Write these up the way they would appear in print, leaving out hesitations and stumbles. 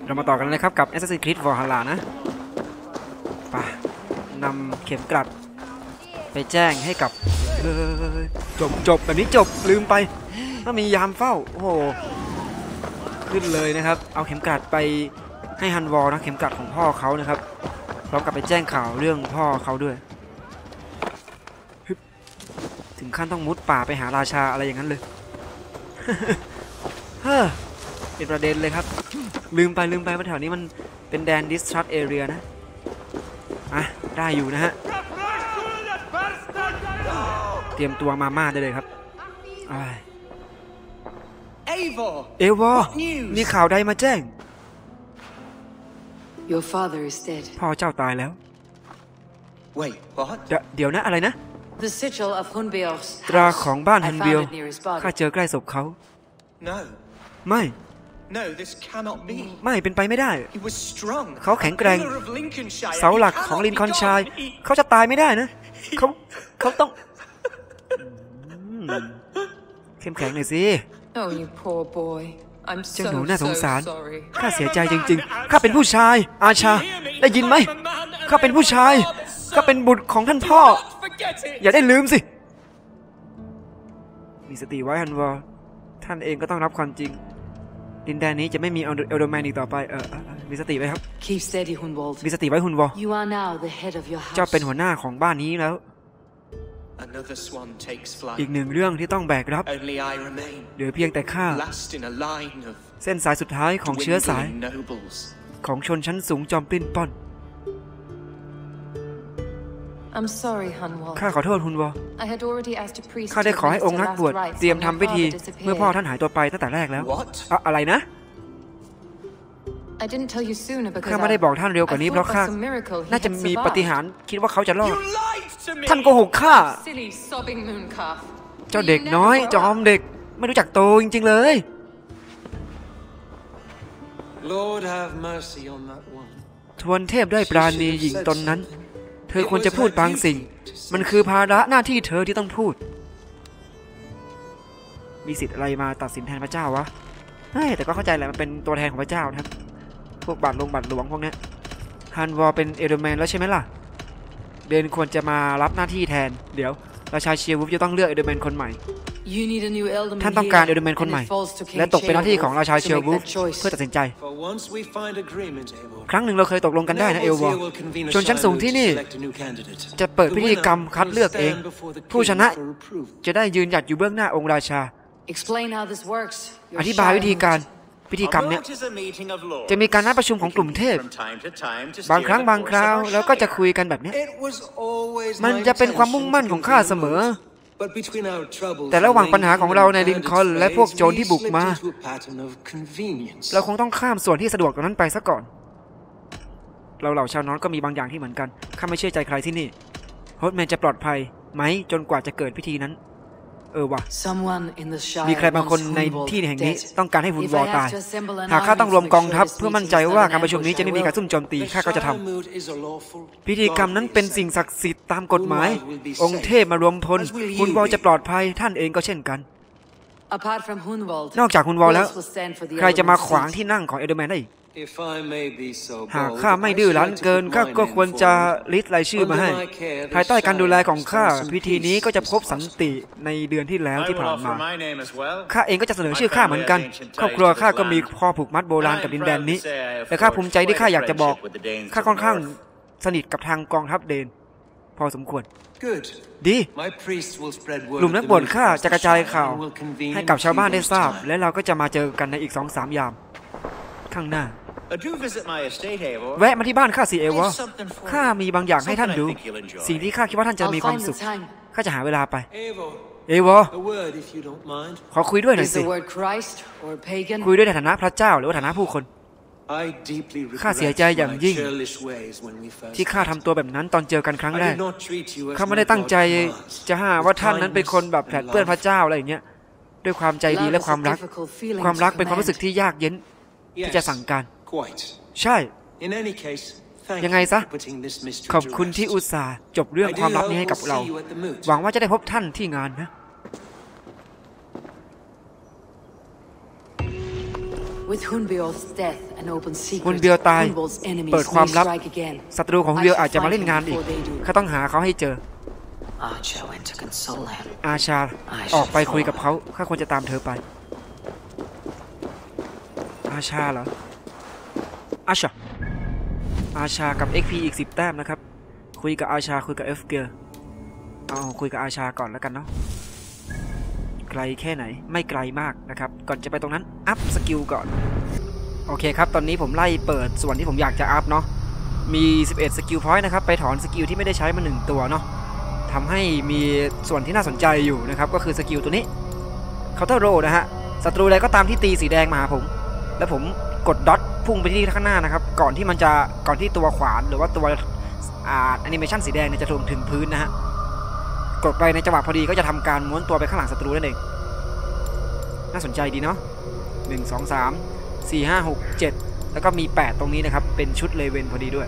เรามาต่อกันเลยครับกับ Assassin's Creed Valhalla นะป่ะนำเข็มกลัดไปแจ้งให้กับจบแบบนี้จบลืมไปถ้ามียามเฝ้าโอ้โหขึ้นเลยนะครับเอาเข็มกลัดไปให้ฮันวอลนะเข็มกลัดของพ่อเขานะครับพร้อมกับไปแจ้งข่าวเรื่องพ่อเขาด้วยถึงขั้นต้องมุดป่าไปหาราชาอะไรอย่างนั้นเลย เป็นประเด็นเลยครับลืมไปว่าแถวนี้มันเป็นแดน Distrust Area นะได้อยู่นะฮะเตรียมตัวมาม่าได้เลยครับเอวอมีข่าวใดมาแจ้งพ่อเจ้าตายแล้วเดี๋ยวนะอะไรนะตราของบ้านฮันเบียวข้าเจอใกล้ศพเขาไม่เป็นไปไม่ได้เขาแข็งแกร่งเสาหลักของลินคอล์นชัยเขาจะตายไม่ได้นะเขาต้องเข้มแข็งหน่อยสิเจ้าหนูน่าสงสารข้าเสียใจจริงๆข้าเป็นผู้ชายอาชาได้ยินไหมข้าเป็นผู้ชายข้าเป็นบุตรของท่านพ่ออย่าได้ลืมสิมีสติไว้ฮันวอลท่านเองก็ต้องรับความจริงดินแดนนี้จะไม่มีเอลโดแมนอีกต่อไปมีสติไว้ครับมีสติไว้ฮุนวอลเจ้าเป็นหัวหน้าของบ้านนี้แล้วอีกหนึ่งเรื่องที่ต้องแบกรับเหลือเพียงแต่ข้าเส้นสายสุดท้ายของเชื้อสายของชนชั้นสูงจอมปลิ้นป้อนข้าขอโทษฮุนวอลข้าได้ขอให้องค์นักบวชเตรียมทำพิธีเมื่อพ่อท่านหายตัวไปตั้งแต่แรกแล้วอะไรนะข้าไม่ได้บอกท่านเร็วกว่านี้เพราะข้าน่าจะมีปาฏิหาริย์คิดว่าเขาจะรอดท่านโกหกข้าเจ้าเด็กน้อยจอมเด็กไม่รู้จักโตจริงๆเลยทวนเทพได้ปราณีหญิงตนนั้นเธอควรจะพูดบางสิ่งมันคือภาระหน้าที่เธอที่ต้องพูดมีสิทธิ์อะไรมาตัดสินแทนพระเจ้าวะแต่ก็เข้าใจแหละมันเป็นตัวแทนของพระเจ้านะครับพวกบาทหลวงพวกนี้ฮันวอลเป็นเอลโดแมนแล้วใช่ไหมล่ะเดนควรจะมารับหน้าที่แทนเดี๋ยวราชาเชียร์วูฟจะต้องเลือกเอลโดแมนคนใหม่ท่านต้องการเอลโดแมนคนใหม่และตกเป็นหน้าที่ของราชาเชียร์วูฟเพื่อตัดสินใจครั้งหนึ่งเราเคยตกลงกันได้นะเอลวอลชนชั้นสูงที่นี่จะเปิดพิธีกรรมคัดเลือกเองผู้ชนะจะได้ยืนหยัดอยู่เบื้องหน้าองค์ราชาอธิบายวิธีการพิธีกรรมนี้จะมีการนัดประชุมของกลุ่มเทพบางครั้งบางคราวแล้วก็จะคุยกันแบบนี้มันจะเป็นความมุ่งมั่นของข้าเสมอแต่ระหว่างปัญหาของเราในลินคอล์นและพวกโจรที่บุกมาเราคงต้องข้ามส่วนที่สะดวกตรงนั้นไปซะก่อนเราเหล่าชาวนอตก็มีบางอย่างที่เหมือนกันข้าไม่เชื่อใจใครที่นี่โฮสต์แมนจะปลอดภัยไหมจนกว่าจะเกิดพิธีนั้นว่ะมีใครบางคนในที่แห่งนี้ต้องการให้ฮุนวอลตายหากข้าต้องรวมกองทัพเพื่อมั่นใจว่าการประชุมนี้จะไม่มีการซุ่มโจมตีข้าก็จะทำพิธีกรรมนั้นเป็นสิ่งศักดิ์สิทธิ์ตามกฎหมายองค์เทพมารวมพลฮุนวอลจะปลอดภัยท่านเองก็เช่นกันนอกจากฮุนวอลแล้วใครจะมาขวางที่นั่งของเอลโดแมนได้หากข้าไม่ดื้อรั้นเกินข้าก็ควรจะลิสต์รายชื่อมาให้ภายใต้การดูแลของข้าพิธีนี้ก็จะพบสันติในเดือนที่แล้วที่ผ่านมาข้าเองก็จะเสนอชื่อข้าเหมือนกันครอบครัวข้าก็มีข้อผูกมัดโบราณกับดินแดนนี้แต่ข้าภูมิใจที่ข้าอยากจะบอกข้าค่อนข้างสนิทกับทางกองทัพเดนพอสมควรดีกลุ่มนักบวชข้าจะกระจายข่าวให้กับชาวบ้านได้ทราบและเราก็จะมาเจอกันในอีก 2-3 ยามข้างหน้าแวะมาที่บ้านข้าสิเอวะข้ามีบางอย่างให้ท่านดูสิ่งที่ข้าคิดว่าท่านจะมีความสุขข้าจะหาเวลาไปเอวะขอคุยด้วยหน่อยสิคุยด้วยในฐานะพระเจ้าหรือว่าฐานะผู้คนข้าเสียใจอย่างยิ่งที่ข้าทำตัวแบบนั้นตอนเจอกันครั้งแรกข้าไม่ได้ตั้งใจจะหาว่าท่านนั้นเป็นคนแบบแผดเปื้อนพระเจ้าอะไรอย่างเงี้ยด้วยความใจดีและความรักเป็นความรู้สึกที่ยากเย็นที่จะสั่งการใช่ยังไงซะขอบคุณที่อุตส่าห์จบเรื่องความลับนี้ให้กับเราหวังว่าจะได้พบท่านที่งานนะฮุนเบียวตายเปิดความลับศัตรูของฮุนเบียวอาจจะมาเล่นงานอีกข้าต้องหาเขาให้เจออาชาออกไปคุยกับเขาข้าควรจะตามเธอไปอาชาเหรออาชากับ XP อีก10 แต้มนะครับคุยกับอาชาคุยกับ F เกียร์เอาคุยกับอาชาก่อนแล้วกันเนาะไกลแค่ไหนไม่ไกลมากนะครับก่อนจะไปตรงนั้นอัพสกิลก่อนโอเคครับตอนนี้ผมไล่เปิดส่วนที่ผมอยากจะอัพเนาะมี11สกิลพอยต์นะครับไปถอนสกิลที่ไม่ได้ใช้มา1ตัวเนาะทำให้มีส่วนที่น่าสนใจอยู่นะครับก็คือสกิลตัวนี้เคาน์เตอร์โรนะฮะศัตรูใดก็ตามที่ตีสีแดงมาหาผมแล้วผมกดดอทพุ่งไปที่ข้างหน้านะครับก่อนที่ตัวขวานหรือว่าตัวแอนิเมชันสีแดงเนี่ยจะลงถึงพื้นนะฮะกดไปในจังหวะพอดีก็จะทำการม้วนตัวไปข้างหลังศัตรูนั่นเองน่าสนใจดีเนาะ1 2 3 4 5 6 7แล้วก็มี8ตรงนี้นะครับเป็นชุดเลเวนพอดีด้วย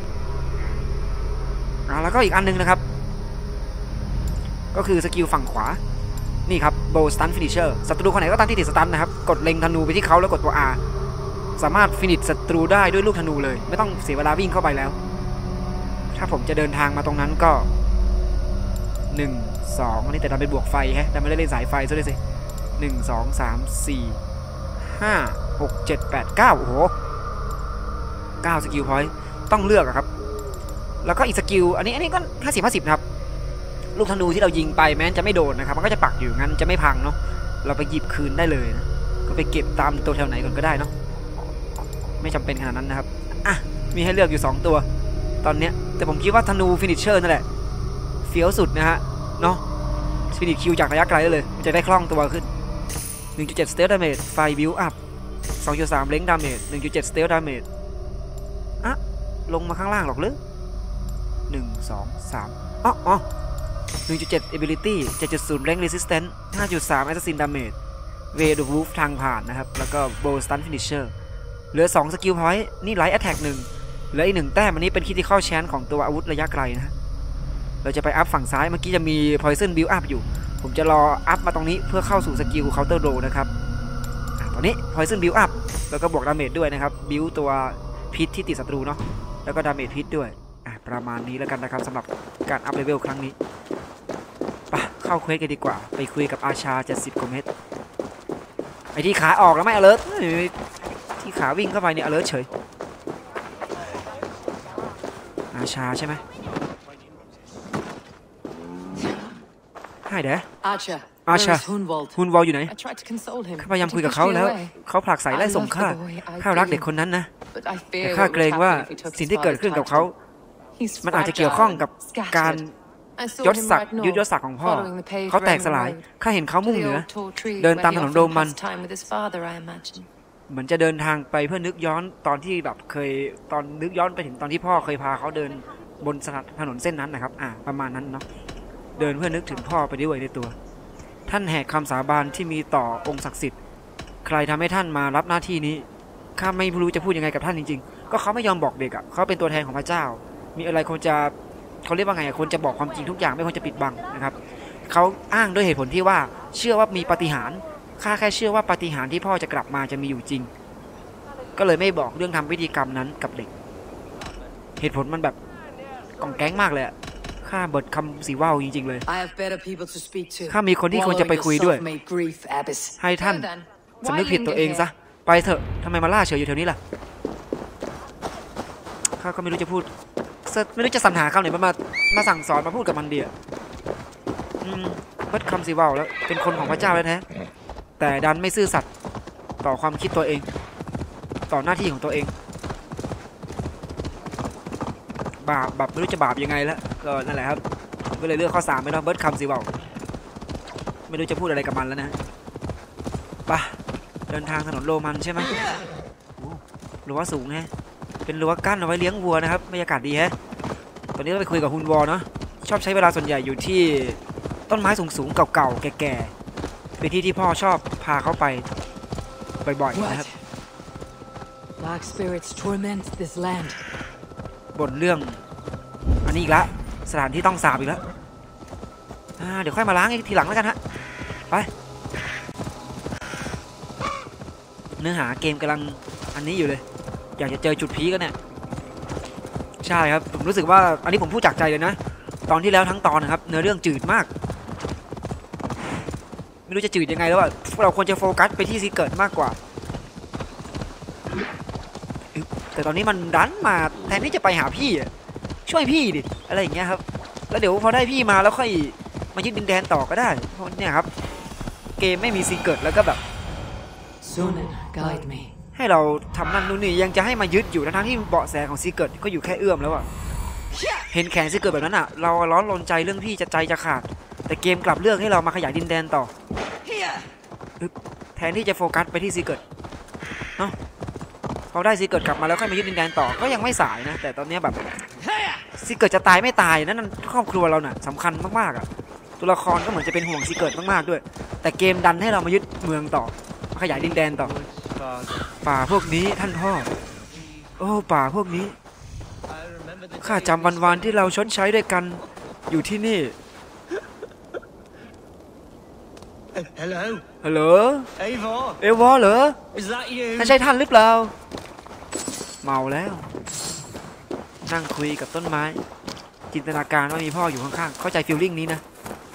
แล้วก็อีกอันนึงนะครับก็คือสกิลฝั่งขวานี่ครับโบว์สตันฟินิชเชอร์ศัตรูคนไหนก็ตามที่ติดสตันนะครับกดเล็งธนูไปที่เขาแล้วกดตัว R สามารถฟินิชศัตรูได้ด้วยลูกธนูเลยไม่ต้องเสียเวลาวิ่งเข้าไปแล้วถ้าผมจะเดินทางมาตรงนั้นก็1 2อันนี้แต่ดันเป็นบวกไฟฮะแต่ไม่ได้เล่นสายไฟซะเลยสิ1 2 3 4 5 6 7 8 9โอ้โห9สกิลพอยต์ต้องเลือกครับแล้วก็อีกสกิลอันนี้ก็50-50นะครับลูกธนูที่เรายิงไปแม้จะไม่โดนนะครับมันก็จะปักอยู่งั้นจะไม่พังเนาะเราไปหยิบคืนได้เลยนะก็ไปเก็บตามตัวแถวไหนก่อนก็ได้เนาะไม่จำเป็นขนาดนั้นนะครับมีให้เลือกอยู่2ตัวตอนเนี้ยแต่ผมคิดว่าธนูฟินิชเชอร์นั่นแหละเฟี้ยวสุดนะฮะเนาะฟินิชคิวจากระยะไกลได้เลยมันจะได้คล่องตัวขึ้น 1.7 สเตลดาเมจไฟบิวอัพ 2.3 เล้งดาเมจ 1.7 สเตลดาเมจลงมาข้างล่างหรอกหรือ1 2 31.7 ability 7.0 เล้ง resistance 5.3 assassin damage way the wolf ทางผ่านนะครับแล้วก็ bow stun finisher เหลือ2สกิลพอยต์นี่ light attack 1เหลืออีก1แต้มอันนี้เป็น critical chance ของตัวอาวุธระยะไกลนะเราจะไปอัพฝั่งซ้ายเมื่อกี้จะมี poison build up อยู่ผมจะรออัพมาตรงนี้เพื่อเข้าสู่สกิล counter roll นะครับตอนนี้ poison build up แล้วก็บวกดาเมจด้วยนะครับ build ตัวพิษที่ติดศัตรูเนาะแล้วก็ดาเมจพิษด้วยประมาณนี้แล้วกันนะครับสำหรับการอัพเลเวลครั้งนี้ไปเข้าเควสกันดีกว่าไปคุยกับอาชา70 กว่าเมตรไอที่ขาออกแล้วไม่ alert ที่ขาวิ่งเข้าไปเนี่ย alert เฉยอาชาใช่ไหมให้เด้ออาชาฮุนวอลอยู่ไหนข้าพยายามคุยกับเขาแล้วเขาผลักใส่ไล่ส่งข้ารักเด็กคนนั้นนะแต่ข้าเกรงว่าสิ่งที่เกิดขึ้นกับเขามันอาจจะเกี่ยวข้องกับการยศศักดิ์ของพ่อเขาแตกสลายข้าเห็นเขามุ่งเหนือเดินตามถนนโรมันเหมือนจะเดินทางไปเพื่อนึกย้อนตอนที่แบบนึกย้อนไปถึงตอนที่พ่อเคยพาเขาเดินบนถนนเส้นนั้นนะครับประมาณนั้นเนาะเดินเพื่อนึกถึงพ่อไปด้วยในตัวท่านแหกคำสาบานที่มีต่อองค์ศักดิ์สิทธิ์ใครทำให้ท่านมารับหน้าที่นี้ข้าไม่รู้จะพูดยังไงกับท่านจริงๆก็เขาไม่ยอมบอกเด็กเขาเป็นตัวแทนของพระเจ้ามีอะไรควรจะเขาเรียกว่าไงควรจะบอกความจริงทุกอย่างไม่ควรจะปิดบังนะครับเขาอ้างด้วยเหตุผลที่ว่าเชื่อว่ามีปาฏิหาริย์ข้าแค่เชื่อว่าปาฏิหาริย์ที่พ่อจะกลับมาจะมีอยู่จริงก็เลยไม่บอกเรื่องทำพิธีกรรมนั้นกับเด็กเหตุผลมันแบบกองแก๊งมากเลยข้าเบิดคำสีว่าวจริงๆเลยข้ามีคนที่ควรจะไปคุยด้วยให้ท่านสำนึกผิดตัวเองซะไปเถอะทำไมมาล่าเฉยอยู่แถวนี้ล่ะข้าก็ไม่รู้จะพูดไม่รู้จะสรรหาคำไหนมาสั่งสอนมาพูดกับมันเดียเบิดคำสีว่าวแล้วเป็นคนของพระเจ้าแท้แต่ดันไม่ซื่อสัตย์ต่อความคิดตัวเองต่อหน้าที่ของตัวเองบาปแบบไม่รู้จะบาปยังไงแล้วก็นั่นแหละครับก็เลยเลือกข้อ3ไม่ต้องเบิร์ดคำสิเบาไม่รู้จะพูดอะไรกับมันแล้วนะไปเดินทางถนนโรมันใช่ไหมรั้วสูงฮะเป็นรั้วกั้นเอาไว้เลี้ยงวัวนะครับบรรยากาศดีฮะตอนนี้เราไปคุยกับฮุนวอลเนาะชอบใช้เวลาส่วนใหญ่อยู่ที่ต้นไม้สูงๆเก่าๆแก่ๆเป็นที่ที่พ่อชอบพาเขาไปบ่อยๆนะครับบ่นเรื่องอันนี้อีกละสถานที่ต้องสาบอีกแล้วเดี๋ยวค่อยมาล้างทีหลังแล้วกันฮะไปเนื้อหาเกมกำลังอันนี้อยู่เลยอยากจะเจอจุดพีคกันเนี่ยใช่ครับผมรู้สึกว่าอันนี้ผมพูดจากใจเลยนะตอนที่แล้วทั้งตอนนะครับเนื้อเรื่องจืดมากไม่รู้จะจืดยังไงแล้วอ่ะเราควรจะโฟกัสไปที่ซีเกิร์ตมากกว่าแต่ตอนนี้มันดันมาแทนที่จะไปหาพี่ช่วยพี่ดิอะไรอย่างเงี้ยครับแล้วเดี๋ยวพอได้พี่มาแล้วค่อยมายึดดินแดนต่อก็ได้เพราะเนี่ยครับเกมไม่มีซีเกิร์ตแล้วก็แบบให้เราทำนั่นนู่นนี่ยังจะให้มายึดอยู่ทั้งที่เบาะแสของซีเกิร์ตก็อยู่แค่เอื้อมแล้วอ่ะเห็นแขนซีเกิร์ตแบบนั้นอ่ะเราร้อนรนใจเรื่องพี่จะใจจะขาดแต่เกมกลับเลือกให้เรามาขยายดินแดนต่อแทนที่จะโฟกัสไปที่ซีเกิร์ตเนาะพอได้ซีเกิร์ตกลับมาแล้วค่อยมายึดดินแดนต่อก็ยังไม่สายนะแต่ตอนนี้แบบซีเกิร์ตจะตายไม่ตายนั่นครอบครัวเราน่ะสำคัญมากๆอ่ะตัวละครก็เหมือนจะเป็นห่วงซีเกิร์ตมากๆด้วยแต่เกมดันให้เรามายึดเมืองต่อขยายดินแดนต่อป่าพวกนี้ท่านพ่อโอ้ป่าพวกนี้ข้าจำวันที่เราชดใช้ด้วยกันอยู่ที่นี่ฮัลโหลเอวอเหรอนั่นใช่ท่านหรือเปล่าเมาแล้วนั่งคุยกับต้นไม้จินตนาการว่ามีพ่ออยู่ข้างๆเข้าใจฟีลลิ่งนี้นะ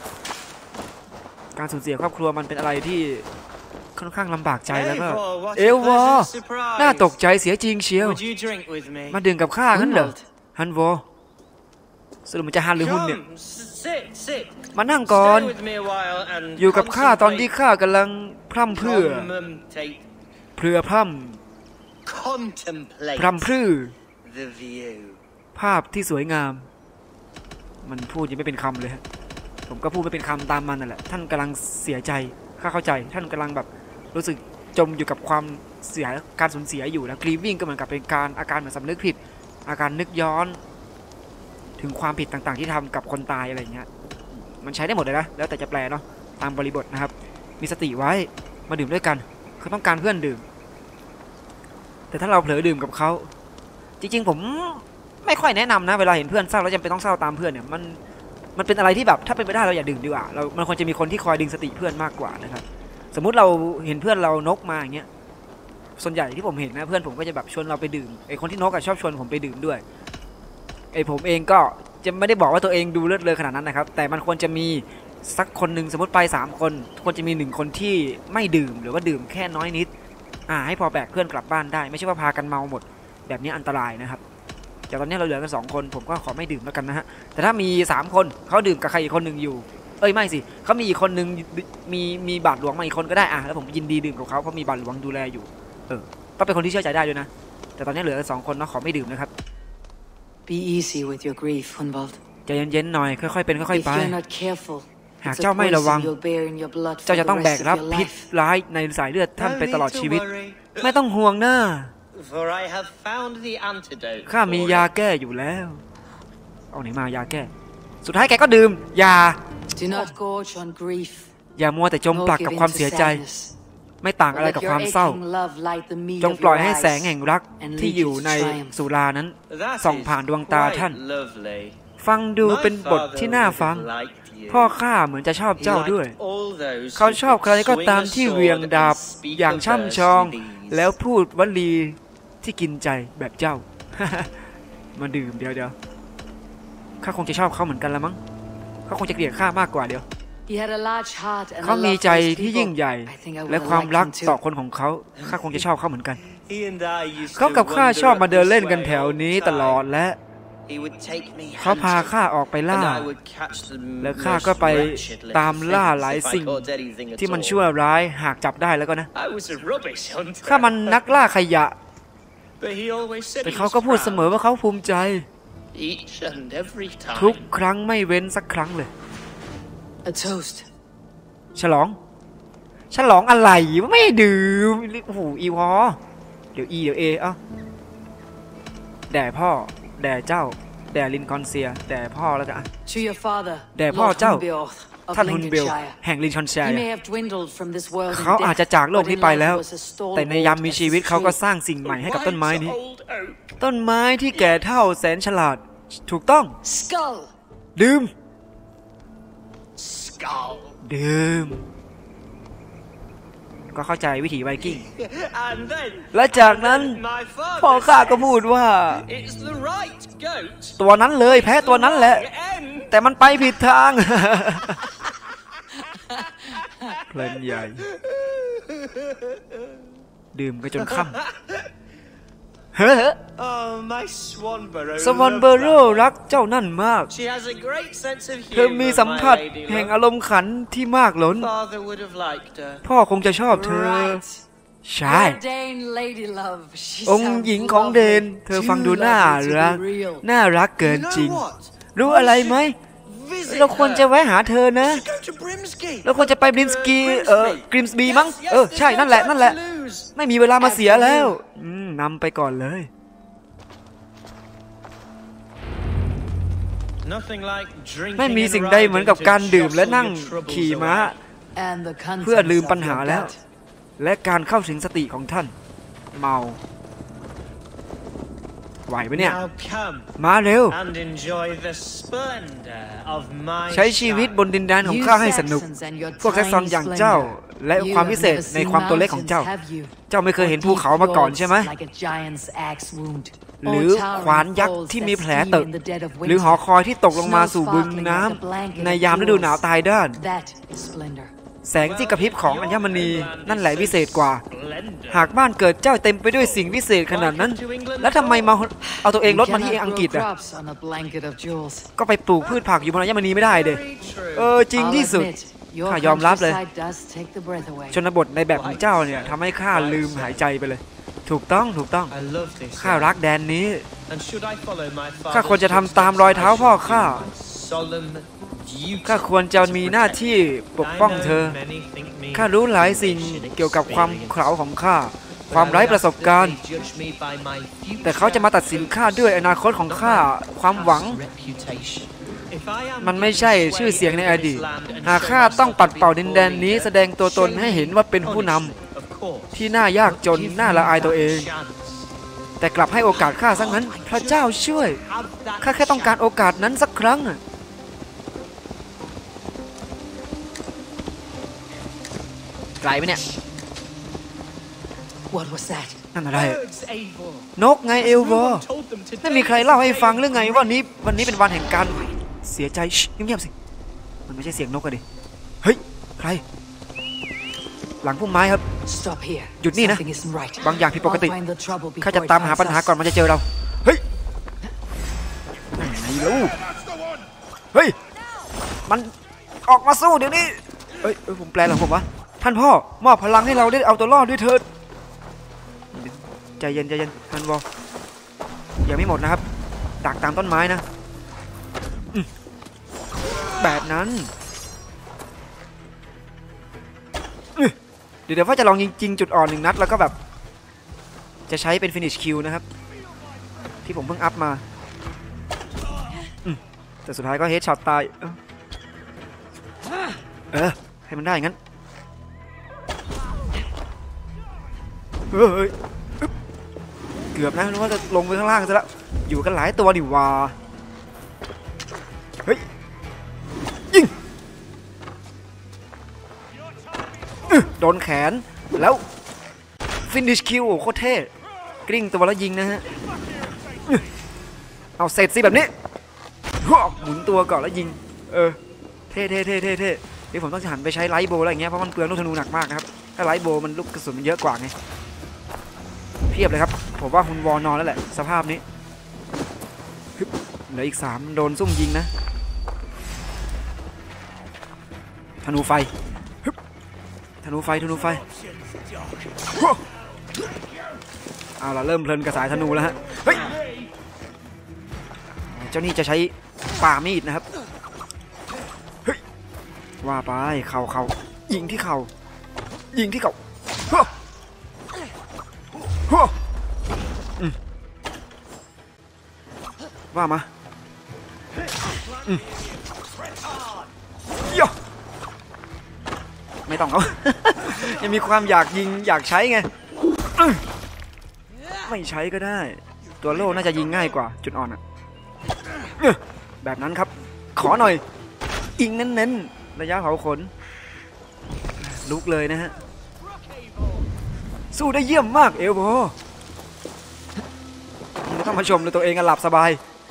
การสูญเสียครอบครัวมันเป็นอะไรที่ค่อนข้างลำบากใจแล้วก็เอวอน่าตกใจเสียจริงเชียวมาดื่มกับข้างั้นเหรอฮันวอสรุปมันจะฮันหรือฮุนเนี่ยมานั่งก่อนอยู่กับข้าตอนที่ข้ากำลังพร่ำเพรื่อพร่ำพรื่อภาพที่สวยงามมันพูดยังไม่เป็นคำเลยผมก็พูดไม่เป็นคำตามมันนั่นแหละท่านกำลังเสียใจข้าเข้าใจท่านกำลังแบบรู้สึกจมอยู่กับความเสียการสูญเสียอยู่แล้วกรีฟวิ่งก็เหมือนกับเป็นการอาการเหมือนสำนึกผิดอาการนึกย้อนถึงความผิดต่างๆที่ทำกับคนตายอะไรเงี้ยมันใช้ได้หมดเลยนะแล้วแต่จะแปลเนาะตามบริบทนะครับมีสติไว้มาดื่มด้วยกันเขาต้องการเพื่อนดื่มแต่ถ้าเราเผลอดื่มกับเขาจริงๆผมไม่ค่อยแนะนำนะเวลาเห็นเพื่อนเศร้าแล้วจำเป็นต้องเศร้าตามเพื่อนเนี่ยมันเป็นอะไรที่แบบถ้าเป็นไปได้เราอย่าดื่มดีกว่ามันควรจะมีคนที่คอยดึงสติเพื่อนมากกว่านะครับสมมุติเราเห็นเพื่อนเรานกมาอย่างเงี้ยส่วนใหญ่ที่ผมเห็นนะเพื่อนผมก็จะแบบชวนเราไปดื่มไอคนที่นกชอบชวนผมไปดื่มด้วยไอผมเองก็จะไม่ได้บอกว่าตัวเองดูเลิศเลอขนาดนั้นนะครับแต่มันควรจะมีสักคนหนึ่งสมมติไป3 คนควรจะมี1 คนที่ไม่ดื่มหรือว่าดื่มแค่น้อยนิดให้พอแบกเพื่อนกลับบ้านได้ไม่ใช่ว่าพากันเมาหมดแบบนี้อันตรายนะครับแต่ตอนนี้เราเหลือกัน2 คนผมก็ขอไม่ดื่มแล้วกันนะฮะแต่ถ้ามี3 คนเขาดื่มกับใครอีกคนหนึ่งอยู่ไม่สิเขามีอีกคนหนึ่งมีบาทหลวงมาอีกคนก็ได้แล้วผมยินดีดื่มกับเขาเพราะมีบาทหลวงดูแลอยู่ต้องเป็นคนที่เชื่อใจได้ด้วยนะแต่ตอนนี้เหลือกัน2 คนเนาะขอไม่ดื่มนะครับ Be easy with your grief, Hunvald. ใจเย็นๆหน่อยค่อยๆเป็นค่อยๆไปหากเจ้าไม่ระวังเจ้าจะต้องแบกรับพิษร้ายในสายเลือดท่านไปตลอดชีวิตไม่ต้องห่วงนะข้ามียาแก้อยู่แล้วเอาไหนมายาแก้สุดท้ายแกก็ดื่มอย่ามัวแต่จมปลักกับความเสียใจไม่ต่างอะไรกับความเศร้าจงปล่อยให้แสงแห่งรักที่อยู่ในสุรานั้นส่องผ่านดวงตาท่านฟังดูเป็นบทที่น่าฟังพ่อข้าเหมือนจะชอบเจ้าด้วยเขาชอบใครก็ตามที่เวียงดาบอย่างช่ำชองแล้วพูดวลีที่กินใจแบบเจ้า มาดื่มเดี๋ยวข้าคงจะชอบเขาเหมือนกันละมั้งเขาคงจะเกลียดข้ามากกว่าเดี๋ยวเขามีใจที่ยิ่งใหญ่และความรักต่อคนของเขาข้าคงจะชอบเขาเหมือนกันเขากับข้าชอบมาเดินเล่นกันแถวนี้ตลอดและเขาพาข้าออกไปล่าและข้าก็ไปตามล่าหลายสิ่งที่มันชั่วร้ายหากจับได้แล้วก็นะข้ามันนักล่าขยะแต่เขาก็พูดเสมอว่าเขาภูมิใจทุกครั้งไม่เว้นสักครั้งเลยฉลองอะไรไม่ดื่มโอ้โหอีวอเดี๋ยวเดี๋ยวแด่พ่อแด่เจ้าแด่ลินคอนเซียแด่พ่อแล้วกันแด่พ่อเจ้าท่านฮุนเบลแห่งลินคอนเซียเขาอาจจะจากโลกนี้ไปแล้วแต่ในยามมีชีวิตเขาก็สร้างสิ่งใหม่ให้กับต้นไม้นี้ต้นไม้ที่แก่เท่าแสนฉลาดถูกต้องดื่มก่ก็เข้าใจวิถีไวกิ้งและจากนั้นพ่อข้าก็พูดว่าตัวนั้นเลยแพ้ตัวนั้นแหละแต่มันไปผิดทางเพลินใหญ่ดื่มกันจนค่ำเฮ้สวอนเบอโรรักเจ้านั่นมากเธอมีสัมผัสแห่งอารมณ์ขันที่มากล้นพ่อคงจะชอบเธอใช่องค์หญิงของเดนเธอฟังดูน่ารักเกินจริงรู้อะไรไหมเราควรจะแวะหาเธอนะเราควรจะไปบรินสกีกริมสบีมั้งใช่นั่นแหละไม่มีเวลามาเสียแล้วนำไปก่อนเลยไม่มีสิ่งใดเหมือนกับการดื่มและนั่งขี่ม้าเพื่อลืมปัญหาแล้วและการเข้าถึงสติของท่านเมาไหวไหมเนี่ยมาเร็วใช้ชีวิตบนดินแดนของข้าให้สนุกพวกแซกซอนอย่างเจ้าและความพิเศษในความตัวเล็กของเจ้าไม่เคยเห็นภูเขามาก่อนใช่ไหมหรือขวานยักษ์ที่มีแผลเตอะหรือหอคอยที่ตกลงมาสู่บึงน้ำในยามฤดูหนาวตายด้านแสงที่กระพริบของอัญมณีนั่นแหละวิเศษกว่าหากบ้านเกิดเจ้าเต็มไปด้วยสิ่งวิเศษขนาดนั้นแล้วทำไมมาเอาตัวเองลดมาที่อังกฤษอ่ะก็ไปปลูกพืชผักอยู่บนอัญมณีไม่ได้เด้จริงที่สุดข้ายอมรับเลยชนบทในแบบของเจ้าเนี่ยทำให้ข้าลืมหายใจไปเลยถูกต้องข้ารักแดนนี้ข้าควรจะทำตามรอยเท้าพ่อข้าควรจะมีหน้าที่ปกป้องเธอข้ารู้หลายสิ่งเกี่ยวกับความเขลาของข้าความไร้ประสบการณ์แต่เขาจะมาตัดสินข้าด้วยอนาคตของข้าความหวังมันไม่ใช่ชื่อเสียงในอดีตหากข้าต้องปัดเป่าดินแดนนี้แสดงตัวตนให้เห็นว่าเป็นผู้นำที่น่ายากจนน่าละอายตัวเองแต่กลับให้โอกาสข้าสักนั้นพระเจ้าช่วยข้าแค่ต้องการโอกาสนั้นสักครั้งไกลไหมเนี่ยนั่นอะไรนกไงเอลวอร์ไม่มีใครเล่าให้ฟังเรื่องไงว่าวันนี้เป็นวันแห่งการเสียใจเงียบๆสิมันไม่ใช่เสียงนกอะดิเฮ้ยใครหลังพุ่มไม้ครับหยุดนี่นะบางอย่างผิดปกติข้าจะตามหาปัญหาก่อนมันจะเจอเราเฮ้ยไหนลูกเฮ้ยมันออกมาสู้เดี๋ยวนี้ผมแปลหรอผมวะท่านพ่อมอบพลังให้เราได้เอาตัวรอดด้วยเถิดใจเย็นท่านวอยังไม่หมดนะครับดักตามต้นไม้นะแบบนั้นเดี๋ยวว่าจะลองยิงจุดอ่อน1 นัดแล้วก็แบบจะใช้เป็น finish kill นะครับที่ผมเพิ่งอัพมาแต่สุดท้ายก็เฮดช็อตตายให้มันได้งั้นเกือบนะนึกว่าจะลงไปข้างล่างซะแล้วอยู่กันหลายตัวดิว่าเฮ้ยยิงโดนแขนแล้วฟินิชคิวโคตรเท่กลิ้งตัวแล้วยิงนะฮะเอาเสร็จสิแบบนี้หมุนตัวก่อนแล้วยิงเท่เดี๋ยวผมต้องหันไปใช้ไลท์โบอะไรอย่างเงี้ยเพราะมันเปลืองลูกธนูหนักมากนะครับถ้าไลท์โบมันลูกกระสุนมันเยอะกว่าไงเพียบเลยครับผมว่าคุณวอนอนแล้วแหละสภาพนี้เหลืออีก3โดนซุ่มยิงนะธนูไฟเอาล่ะเริ่มเพลินกระสายธนูแล้วฮะเฮ้ยเจ้านี่จะใช้ป่ามีดนะครับเฮ้ยว่าไปเข่ายิงที่เข่าว่ามาไม่ต้องเอา ยังมีความอยากยิงอยากใช้ไงไม่ใช้ก็ได้ตัวโล่น่าจะยิงง่ายกว่าจุดอ่อนอะแบบนั้นครับขอหน่อยยิงเน้นๆระยะเผาขนลุกเลยนะฮะสู้ได้เยี่ยมมากเอลโบไม่ต้องมาชมเลยตัวเองหลับสบาย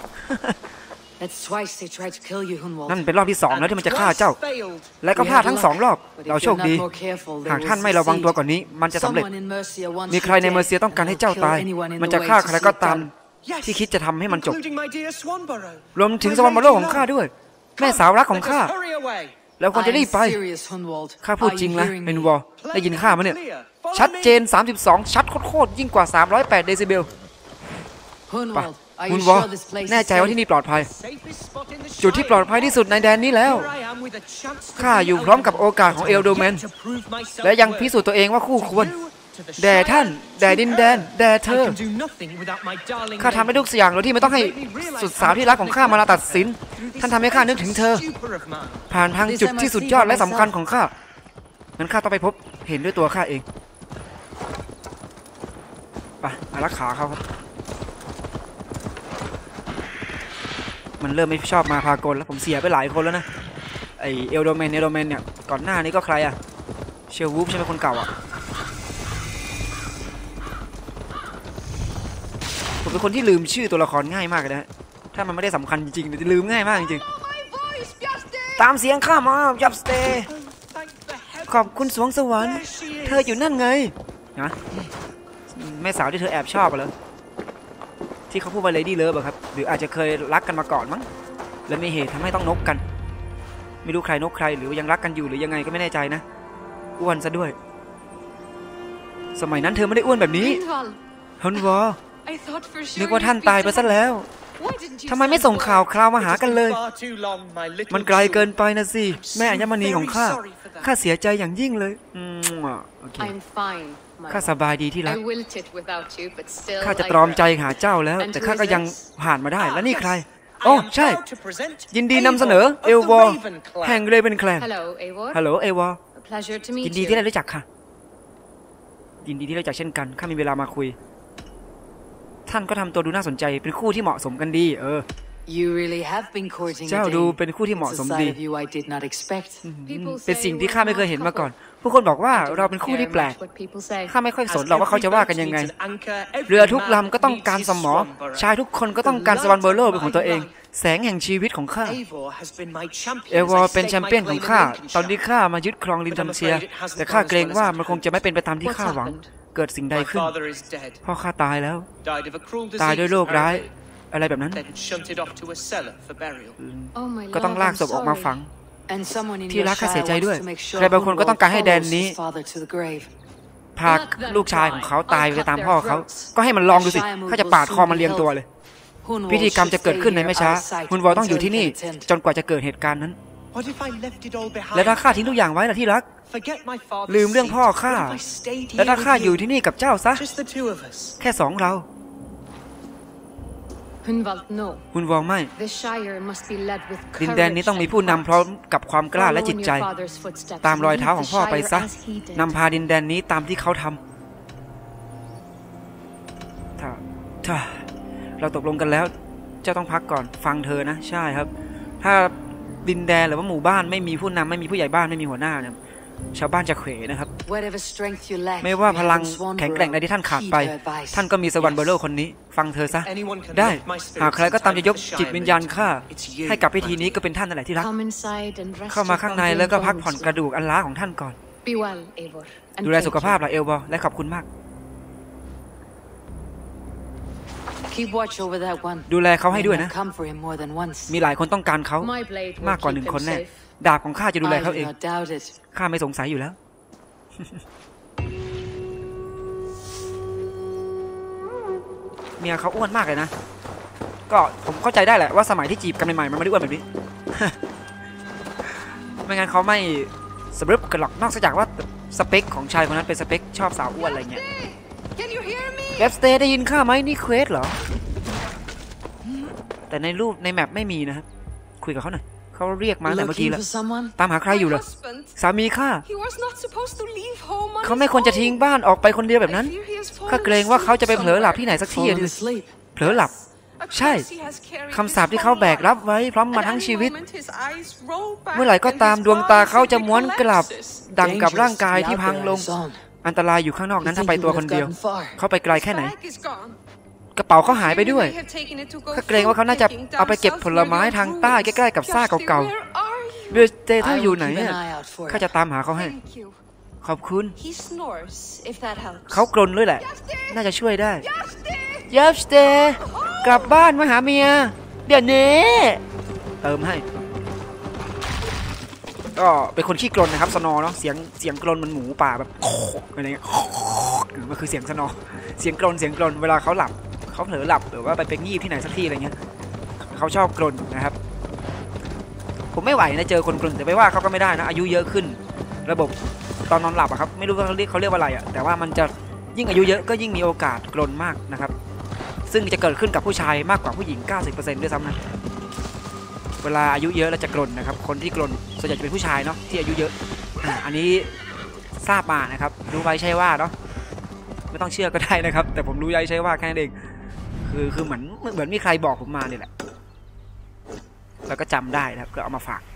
นั่นเป็นรอบที่2แล้วที่มันจะฆ่าเจ้าและก็พลาดทั้ง2 รอบเราโชคดีหากท่านไม่ระวังตัวก่อนนี้มันจะสำเร็จมีใครในเมอร์เซียต้องการให้เจ้าตายมันจะฆ่าใครก็ตามที่คิดจะทำให้มันจบรวมถึงสวรรค์บอลโลกของข้าด้วยแม่สาวรักของข้าแล้วควรจะรีบไปข้าพูดจริงนะเฮนวอลได้ยินข้ามั้ยเนี่ยชัดเจน32ชัดโคตรยิ่งกว่า308เดซิเบลไปฮุนวอลแน่ใจว่าที่นี่ปลอดภัยจุดที่ปลอดภัยที่สุดในแดนนี้แล้วข้าอยู่พร้อมกับโอกาสของเอลโดแมนและยังพิสูจน์ตัวเองว่าคู่ควรแด่ท่านแด่ดินแดนแด่เธอข้าทำให้ทุกอย่างโดยที่ไม่ต้องให้สุดสาวที่รักของข้ามาตัดสินท่านทำให้ข้านึกถึงเธอผ่านทางจุดที่สุดยอดและสำคัญของข้างั้นข้าต้องไปพบเห็นด้วยตัวข้าเองไปอารักขาเขาครับมันเริ่มไม่ชอบมาพากลแล้วผมเสียไปหลายคนแล้วนะไอเอลโดแมนเนี่ยก่อนหน้านี้ก็ใครอะเชลวูฟใช่ไหมคนเก่าอะผมเป็นคนที่ลืมชื่อตัวละครง่ายมากเลยนะถ้ามันไม่ได้สำคัญจริงๆจะลืมง่ายมากจริงๆตามเสียงข้ามายับสเตย์ขอบคุณสวงสวรรค์เธออยู่นั่นไงนะแม่สาวที่เธอแอบชอบเหรอที่เขาพูดว่า Lady Love ครับหรืออาจจะเคยรักกันมาก่อนมั้งและมีเหตุทำให้ต้องนกกันไม่รู้ใครนกใครหรือยังรักกันอยู่หรือยังไงก็ไม่แน่ใจนะอ้วนซะด้วยสมัยนั้นเธอไม่ได้อ้วนแบบนี้ฮุนวอนึกว่าท่านตายไปซะแล้วทำไมไม่ส่งข่าวคราวมาหากันเลยมันไกลเกินไปนะสิแม่อัญมณีของข้าเสียใจอย่างยิ่งเลยโอเคข้าสบายดีที่รักข้าจะตรอมใจหาเจ้าแล้วแต่ข้าก็ยังผ่านมาได้แล้วนี่ใครโอ้ใช่ยินดีนำเสนอเอลวอร์แห่งเรเวนแคลนฮัลโหลเอลวอร์ยินดีที่ได้รู้จักค่ะยินดีที่ได้รู้จักเช่นกันข้ามีเวลามาคุยท่านก็ทำตัวดูน่าสนใจเป็นคู่ที่เหมาะสมกันดีเจ้าดูเป็นคู่ที่เหมาะสมดีเป็นสิ่งที่ข้าไม่เคยเห็นมาก่อนผู้คนบอกว่าเราเป็นคู่ที่แปลกข้าไม่ค่อยสนหรอกว่าเขาจะว่ากันยังไงเรือทุกลำก็ต้องการสมอชายทุกคนก็ต้องการสวรรค์เบอร์โลเป็นของตัวเองแสงแห่งชีวิตของข้าเอวอเป็นแชมเปี้ยนของข้าตอนนี้ข้ามายึดครองลินทัมเซียแต่ข้าเกรงว่ามันคงจะไม่เป็นไปตามที่ข้าหวังเกิดสิ่งใดขึ้นพ่อข้าตายแล้วตายด้วยโรคร้ายอะไรแบบนั้นก็ต้องลากศพออกมาฝังที่รักข้าเสียใจด้วยใครบางคนก็ต้องการให้แดนนี้พาลูกชายของเขาตายไปตามพ่อเขาก็ให้มันลองดูสิข้าจะปาดคอมันเรียงตัวเลยพิธีกรรมจะเกิดขึ้นในไม่ช้าฮุนวอต้องอยู่ที่นี่จนกว่าจะเกิดเหตุการณ์นั้นและถ้าข้าทิ้งทุกอย่างไว้ล่ะที่รักลืมเรื่องพ่อข้าและถ้าข้าอยู่ที่นี่กับเจ้าซะแค่2เราฮุนวอลไม่ดินแดนนี้ต้องมีผู้นำพร้อมกับความกล้าและจิตใจตามรอยเท้าของพ่อไปซะนำพาดินแดนนี้ตามที่เขาทำถ้าเราตกลงกันแล้วเจ้าต้องพักก่อนฟังเธอนะใช่ครับถ้าดินแดนหรือว่าหมู่บ้านไม่มีผู้นำไม่มีผู้ใหญ่บ้านไม่มีหัวหน้าเนี่ยชาวบ้านจะเขวนะครับไม่ว่าพลังแข็งแกร่งใดที่ท่านขาดไปท่านก็มีสวรรค์เบอร์โลคนนี้ฟังเธอซะได้หากใครก็ตามจะยกจิตวิญญาณข้าให้กับพิธีนี้ก็เป็นท่านนั่นแหละที่รักเข้ามาข้างในแล้วก็พักผ่อนกระดูกอันล้าของท่านก่อนดูแลสุขภาพล่ะเอลบอและขอบคุณมากดูแลเขาให้ด้วยนะมีหลายคนต้องการเขามากกว่า1 คนแน่ดาบของข้าจะดูแลเขาเองข้าไม่สงสัยอยู่แล้วเมียเขาอ้วนมากเลยนะก็ผมเข้าใจได้แหละว่าสมัยที่จีบกันใหม่ๆมันไม่ได้อ้วนแบบนี้ ไม่งั้นเขาไม่สำรึบกันหรอกนอกจากว่าสเปคของชายคนนั้นเป็นสเปคชอบสาวอ้วนอะไรเงี้ยเว็บสเตย์ได้ยินข้าไหมนี่เควสเหรอแต่ในรูปในแมปไม่มีนะครับคุยกับเขาหน่อยเขาเรียกมาแต่เมื่อกี้แล้วตามหาใครอยู่เหรอสามีข้าเขาไม่ควรจะทิ้งบ้านออกไปคนเดียวแบบนั้นข้าเกรงว่าเขาจะไปเผลอหลับที่ไหนสักที่นึงเผลอหลับใช่คำสาปที่เขาแบกรับไว้พร้อมมาทั้งชีวิตเมื่อไหร่ก็ตามดวงตาเขาจะม้วนกลับดังกับร่างกายที่พังลงอันตรายอยู่ข้างนอกนั้นถ้าไปตัวคนเดียวเขาไปไกลแค่ไหนกระเป๋าเขาหายไปด้วยข้าเกรงว่าเขาน่าจะเอาไปเก็บผลไม้ทางใต้ใกล้ๆกับซากเก่าๆเบลเตเธออยู่ไหนเนี่ยข้าจะตามหาเขาให้ขอบคุณเขากรนด้วยแหละน่าจะช่วยได้ยับสเตย์กลับบ้านมาหาเมียเดี๋ยวนี้เติมให้ก็เป็นคนขี้กรนนะครับสนอเนาะเสียงกรนมันหมูป่าแบบอะไรเงี้ยมันคือเสียงสนอเสียงกรนเวลาเขาหลับเขาเผลอหลับหรือว่าไปงีบที่ไหนสักที่อะไรเงี้ยเขาชอบกรนนะครับผมไม่ไหวนะเจอคนกรนแต่ไม่ว่าเขาก็ไม่ได้นะอายุเยอะขึ้นระบบตอนนอนหลับอะครับไม่รู้ว่าเขาเรียกว่าอะไรอะแต่ว่ามันจะยิ่งอายุเยอะก็ยิ่งมีโอกาสกรนมากนะครับซึ่งจะเกิดขึ้นกับผู้ชายมากกว่าผู้หญิง 90% ด้วยซ้ำนะเวลาอายุเยอะแล้วจะกรนนะครับคนที่กรนส่วนใหญ่จะเป็นผู้ชายเนาะที่อายุเยอะอันนี้ทราบมานะครับรู้ไว้ใช่ว่าเนาะไม่ต้องเชื่อก็ได้นะครับแต่ผมรู้ไว้ใช่ว่าแค่นั้นเองคือเหมือนมีใครบอกผมมาเนี่ยแหละแล้วก็จำได้นะครับก็เอามาฝาก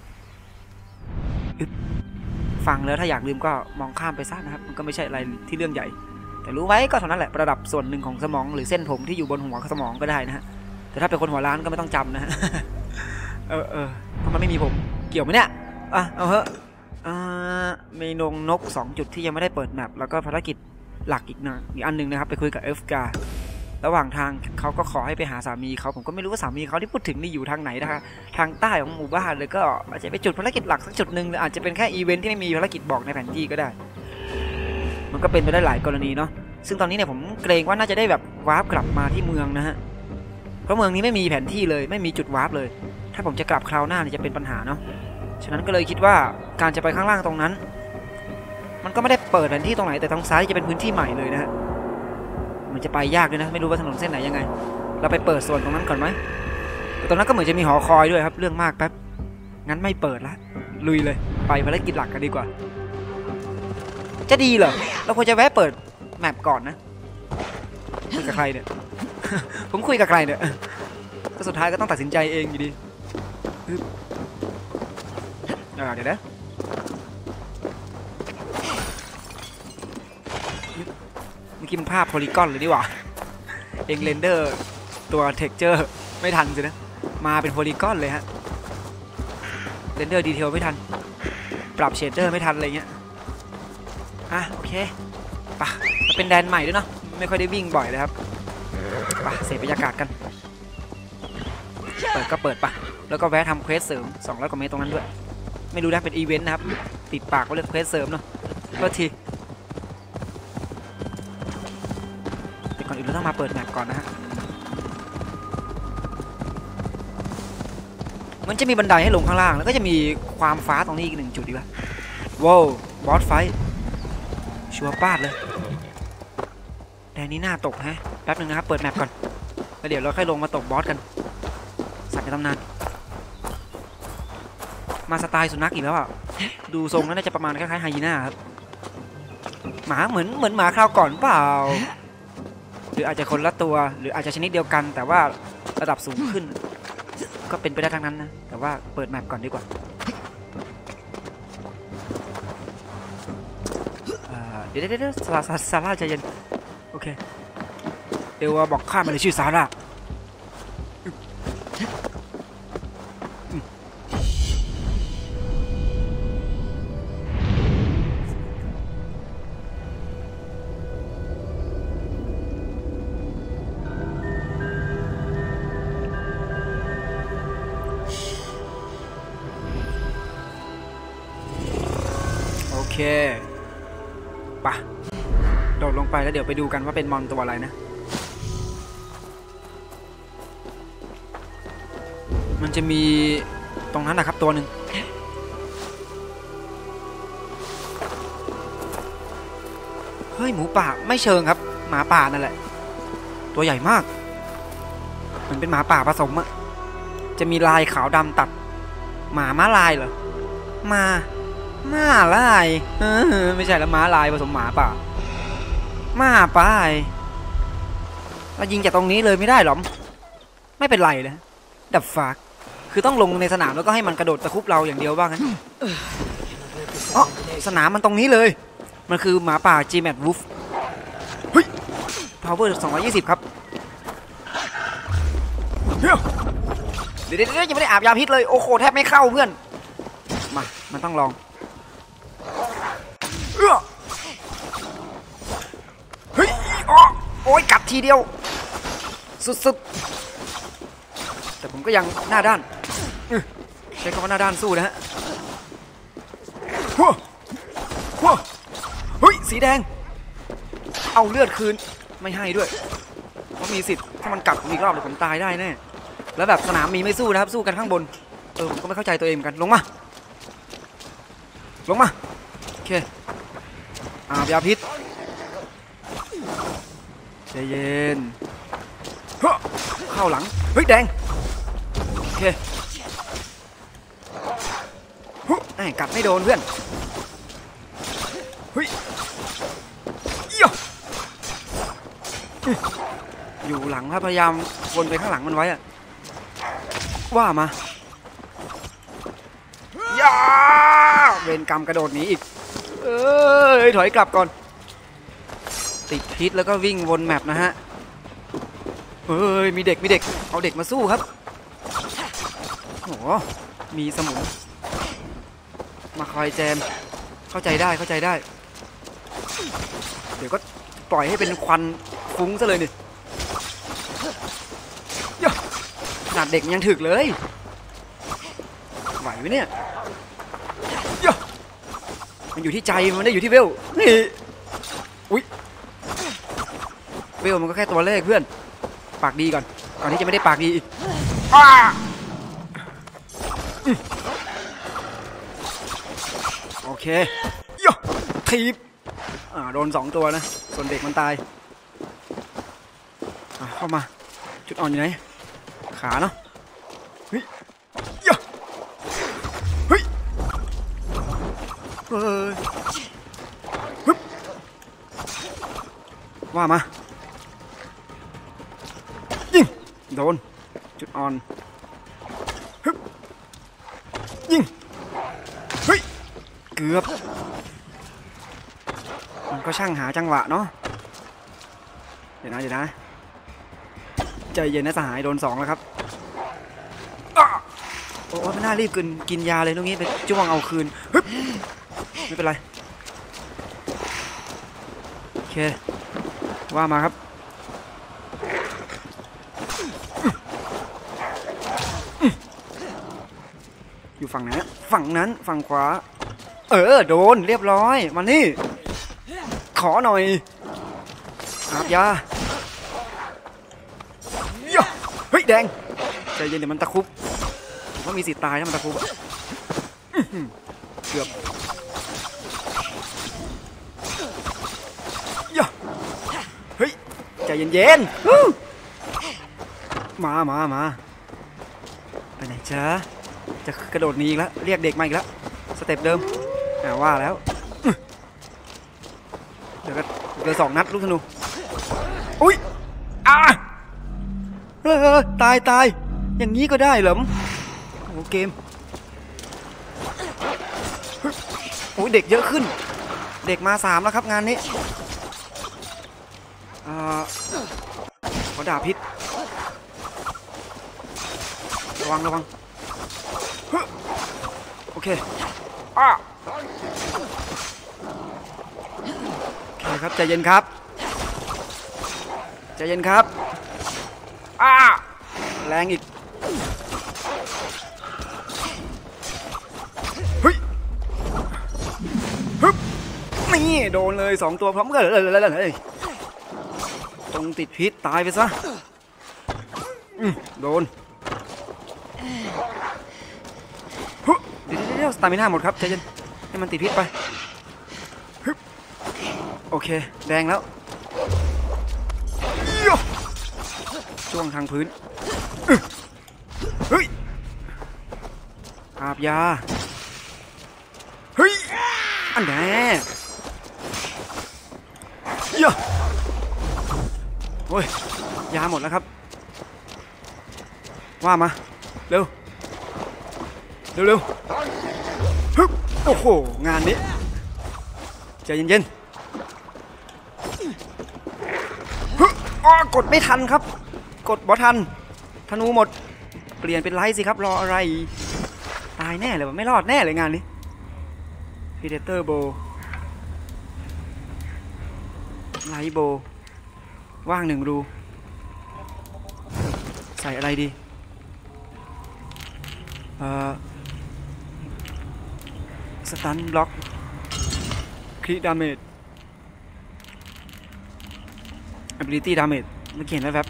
ฟังแล้วถ้าอยากลืมก็มองข้ามไปซะนะครับมันก็ไม่ใช่อะไรที่เรื่องใหญ่แต่รู้ไว้ก็เท่านั้นแหละประดับส่วนหนึ่งของสมองหรือเส้นผมที่อยู่บนหัวสมองก็ได้นะฮะแต่ถ้าเป็นคนหัวล้านก็ไม่ต้องจำนะฮะเพราะมันไม่มีผมเกี่ยวไหมเนี่ยเอาเหอะมีนก2 จุดที่ยังไม่ได้เปิดแมปแล้วก็ภารกิจหลักอีกอันหนึ่งนะครับไปคุยกับเอฟการะหว่างทางเขาก็ขอให้ไปหาสามีเขาผมก็ไม่รู้ว่าสามีเขาที่พูดถึงนี่อยู่ทางไหนนะคะทางใต้ของหมู่บ้านเลยก็อาจจะไปจุดภารกิจหลักสักจุดหนึ่งหรืออาจจะเป็นแค่อีเวนท์ที่ไม่มีภารกิจบอกในแผนที่ก็ได้มันก็เป็นไปได้หลายกรณีเนาะซึ่งตอนนี้เนี่ยผมเกรงว่าน่าจะได้แบบวาร์ปกลับมาที่เมืองนะฮะเพราะเมืองนี้ไม่มีแผนที่เลยไม่มีจุดวาร์ปเลยถ้าผมจะกลับคราวหน้าเนี่ยจะเป็นปัญหาเนาะฉะนั้นก็เลยคิดว่าการจะไปข้างล่างตรงนั้นมันก็ไม่ได้เปิดแผนที่ตรงไหนแต่ทางซ้ายจะเป็นพื้นที่ใหม่เลยนะฮะมันจะไปยากด้วยนะไม่รู้ว่าถนนเส้นไหนยังไงเราไปเปิดส่วนตรงนั้นก่อนไหมแต่ตรงนั้นก็เหมือนจะมีหอคอยด้วยครับเรื่องมากแป๊บงั้นไม่เปิดละลุยเลยไปภารกิจหลักกันดีกว่าจะดีเหรอเราควรจะแวะเปิดแมปก่อนนะคุยกับใครเนี่ย ผมคุยกับใครเนี่ยก็สุดท้ายก็ต้องตัดสินใจเองอยู่ดีเดี๋ยวนะเมื่อกี้มันภาพโพลีกอนเลยดีกว่าเองเรนเดอร์ตัวเท็กเจอร์ไม่ทันสินะมาเป็นโพลีกอนเลยฮะเรนเดอร์ดีเทลไม่ทันปรับเชดเดอร์ไม่ทันอะไรเงี้ยโอเคป่ะมันเป็นแดนใหม่ด้วยเนาะไม่ค่อยได้วิ่งบ่อยเลยครับป่ะเสพบรรยากาศกันเปิดก็เปิดป่ะแล้วก็แวะทำเควสเสริม200 กว่าเมตรตรงนั้นด้วยไม่รู้นะเป็นอีเวนต์นะครับติดปากว่าเรื่องเควสเสริมเนาะก็ทีแต่ก่อนอื่นเราต้องมาเปิดแมปก่อนนะฮะมันจะมีบันไดให้ลงข้างล่างแล้วก็จะมีความฟ้าตรงนี้อีก1 จุดดีกว่าว้าวบอสไฟชัวร์ป้าดเลยแดนนี้น่าตกฮะแป๊บนึงนะครับเปิดแมปก่อนแล้วเดี๋ยวเราค่อยลงมาตกบอสกันสัตว์ในตำนานมาสไตล์สุนัขอีกแล้วอ่ะดูทรงแล้วน่าจะประมาณคล้ายๆไฮยีน่าครับหมาเหมือนหมาคราวก่อนเปล่าหรืออาจจะคนละตัวหรืออาจจะชนิดเดียวกันแต่ว่าระดับสูงขึ้นก็เป็นไปได้ทั้งนั้นนะแต่ว่าเปิดแมปก่อนดีกว่าเดี๋ยวซาร่าใจเย็นโอเคเดี๋ยวบอกข้ามาเลยชื่อซาร่าโอเคป่ะโดดลงไปแล้วเดี๋ยวไปดูกันว่าเป็นมอนตัวอะไรนะมันจะมีตรงนั้นนะครับตัวหนึ่งเฮ้ยหมูป่าไม่เชิงครับหมาป่านั่นแหละตัวใหญ่มากมันเป็นหมาป่าผสมอะจะมีลายขาวดำตัดม้าลายเหรอม้าลายไม่ใช่แล้วม้าลายผสมหมาป่าม้าป่าเรายิงจากตรงนี้เลยไม่ได้หรอไม่เป็นไรเลยดับฟากคือต้องลงในสนามแล้วก็ให้มันกระโดดตะคุบเราอย่างเดียวบ้างงั้นสนามมันตรงนี้เลยมันมันคือหมาป่า GMAT Wolf เฮ้ย power 220ครับเดี๋ยวยังไม่ได้อาบยาพิษเลยโอ้โหแทบไม่เข้าเพื่อนมามันต้องลองเฮ้ยโอ้ยกัดทีเดียวสุดๆแต่ผมก็ยังหน้าด้านใช้คำว่าหน้าด้านสู้นะฮะเฮ้ยสีแดงเอาเลือดคืนไม่ให้ด้วยเพราะมีสิทธิ์ถ้ามันกัดผมอีกรอบเดี๋ยวผมตายได้แน่แล้วแบบสนามมีไม่สู้นะครับสู้กันข้างบนผมก็ไม่เข้าใจตัวเองเหมือนกันลงมาโอเคอาบยาพิษใจเย็นเข้าหลังเฮ้ยแดงโอเคกัดไม่โดนเพื่อนเฮ้ยอยู่หลังครับพยายามวนไปข้างหลังมันไว้อะว่ามาย่าเวรกรรมกระโดดหนีอีกถอยกลับก่อนติดพิษแล้วก็วิ่งวนแมปนะฮะมีเด็กเอาเด็กมาสู้ครับโอ้มีสมุนมาคอยแจมเข้าใจได้เดี๋ยวก็ปล่อยให้เป็นควันฟุ้งซะเลยนี่ขนาดเด็กยังถึกเลยไหวไหมเนี่ยมันอยู่ที่ใจมันได้อยู่ที่เวลนี่อุ๊ยเวลมันก็แค่ตัวเลขเพื่อนปากดีก่อนที่จะไม่ได้ปากดีอีกโอเคทีบโดน2ตัวนะส่วนเด็กมันตายเข้ามาจุดอ่อนอยู่ไหนขาเนาะเฮ้ยว่ามายิงโดนจุดอ่อนยิงเฮ้ยเกือบมันก็ช่างหาจังหวะเนาะเดี๋ยวนะใจเย็นนะสหายโดน2แล้วครับโอ้ไม่น่ารีบกินยาเลยตรงนี้ไปจ้วงเอาคืนไม่เป็นไรโอเคว่ามาครับอยู่ฝั่งไหนฝั่งนั้นฝั่งขวาโดนเรียบร้อยมานี่ขอหน่อยอาบยาเฮ้ยแดงใจเย็นเดี๋ยวมันตะคุบว่ามีสิทธิ์ตายถ้ามันตะคุบเกือบเฮ้ยใจเย็นๆมาไปไหนจ๊ะจะกระโดดหนีอีกแล้วเรียกเด็กมาอีกแล้วสเต็ปเดิมว่าแล้วเดี๋ยว2 นัดลูกธนูอุ้ยตายอย่างนี้ก็ได้เหรอโอ้เกมโอ้ยเด็กเยอะขึ้นเด็กมา3แล้วครับงานนี้ขอดาบพิษระวังโอเคครับใจเย็นครับแรงอีกเฮ้ยนี่โดนเลย2ตัวพร้อมกันเลยตรงติดพิษตายไปซะโดนเดี๋ยวสตามิน่าหมดครับใจเย็นให้มันติดพิษไปโอเคแดงแล้วช่วงทางพื้นเฮ้ยอาบยาเฮ้ยอันแน่โอ้ยยาหมดแล้วครับว่ามาเร็วโอ้โหงานนี้ใจเย็นอ๋อกดไม่ทันครับกดบ่ทันธนูหมดเปลี่ยนเป็นไลท์สิครับรออะไรตายแน่เลยไม่รอดแน่เลยงานนี้พีเดเตอร์โบไลท์โบว่าง1 รูใส่อะไรดีสตันบล็อกคริดาเมจ ability damage มันเขียนไว้แบบ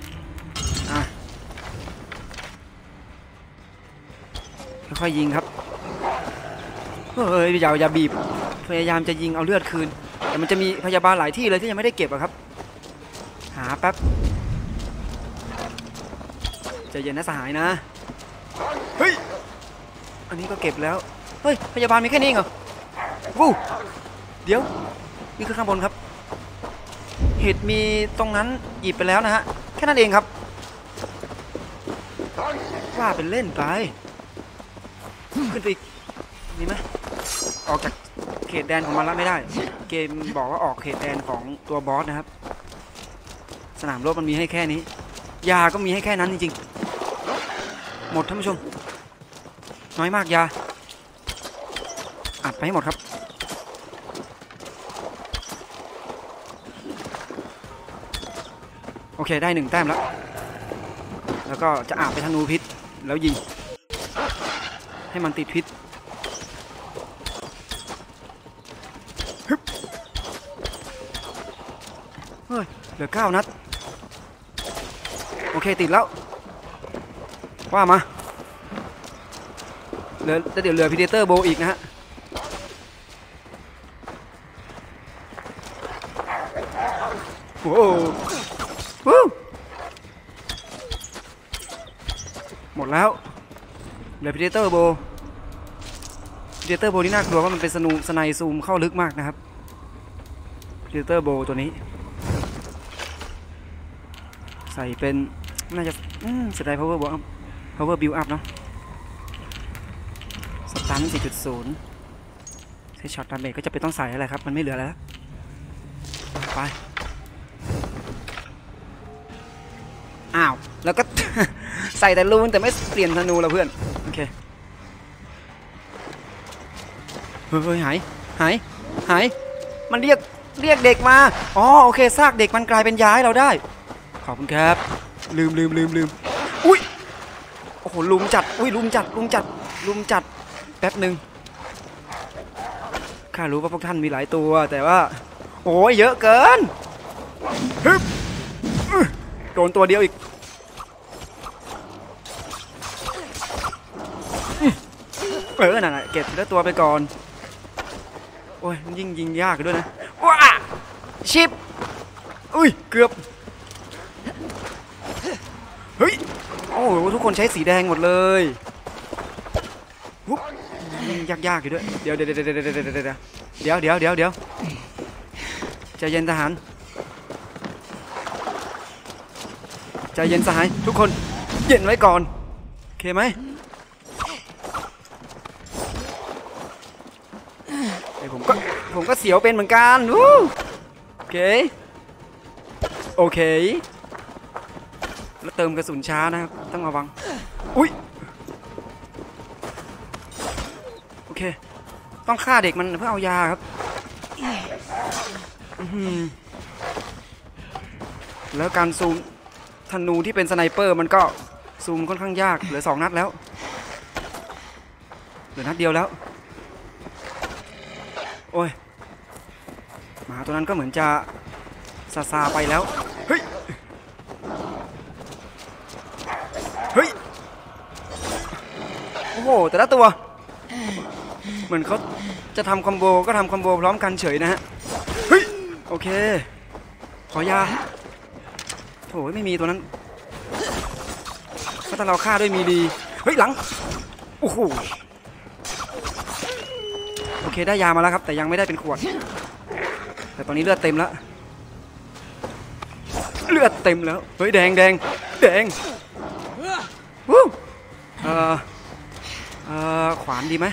ค่อยๆยิงครับเฮ้ยอย่าบีบพยายามจะยิงเอาเลือดคืนแต่มันจะมีพยาบาลหลายที่เลยที่ยังไม่ได้เก็บอะครับหาแป๊บใจเย็นนะสหายนะเฮ้ยอันนี้ก็เก็บแล้วเฮ้ยพยาบาลมีแค่นี้เหรอวู้เดี๋ยวนี่คือข้างบนครับเห็ดมีตรงนั้นหยิบไปแล้วนะฮะแค่นั้นเองครับว่าเป็นเล่นไปขึ้นไปอีกนี่ไหมออกจากเขตแดนของมันแล้วไม่ได้เกมบอกว่าออกเขตแดนของตัวบอสนะครับสนามรบมันมีให้แค่นี้ยาก็มีให้แค่นั้นจริงๆหมดท่านผู้ชมน้อยมากยาอัดไปให้หมดครับโอเคได้1 แต้มแล้วก็จะอาบไปธนูพิษแล้วยิงให้มันติดพิษเฮ้ยเหลือ9 นัดโอเคติดแล้วว่ามาเดี๋ยวเหลือพีเดเตอร์โบอีกนะฮะโอ้โหหมดแล้วเหลือพีเดเตอร์โบนี่น่ากลัวว่ามันเป็นสไนซูมเข้าลึกมากนะครับพีเดเตอร์โบตัวนี้ใส่เป็นน่าจะเสียดาย power build up เนาะสตัน 4.0 ใช้ช็อตดาเมจก็จะไปต้องใส่อะไรครับมันไม่เหลือแล้วไปอ้าวแล้วก็ ใส่แต่รูนแต่ไม่เปลี่ยนธนูแล้วเพื่อนโอเคเฮ้ยหายมันเรียกเด็กมาอ๋อโอเคซากเด็กมันกลายเป็นยาให้เราได้ขอบคุณครับลืมอุ้ยโอ้โหลุมจัดแป๊บหนึ่งข้ารู้ว่าพวกท่านมีหลายตัวแต่ว่าโอ้ยเยอะเกินฮึบโดนตัวเดียวอีกนั่นแหละเก็บแล้วตัวไปก่อนโอ้ยยิ่งยิงยากด้วยนะว้าชิปอุ้ยเกือบเฮ้ยโอ้โหทุกคนใช้สีแดงหมดเลยวุ๊บยากอยู่ด้วยเดี๋ยวใจเย็นทหารใจเย็นสหายทุกคนเย็นไว้ก่อนโอเคไหมผมก็เสียวเป็นเหมือนกันโอเคแล้วเติมกระสุนช้านะครับต้องระวังอุ้ยโอเคต้องฆ่าเด็กมันเพื่อเอายาครับแล้วการซูมธนูที่เป็นสไนเปอร์มันก็ซูมค่อนข้างยากเหลือ2 นัดแล้วเหลือนัดเดียวแล้วโอ้ยหมาตัวนั้นก็เหมือนจะซาไปแล้วเฮ้ยโอ้โหแต่ละตัวเหมือนเขาจะทำคอมโบก็ทำคอมโบพร้อมกันเฉยนะฮะเฮ้ยโอเคขอยาโถ่ไม่มีตัวนั้นถ้าเราฆ่าด้วยมีดีเฮ้ยหลังโอ้โหโอเคได้ยามาแล้วครับแต่ยังไม่ได้เป็นขวดแต่ตอนนี้เลือดเต็มแล้วเฮ้ยแดงวู้ขวานดีไหม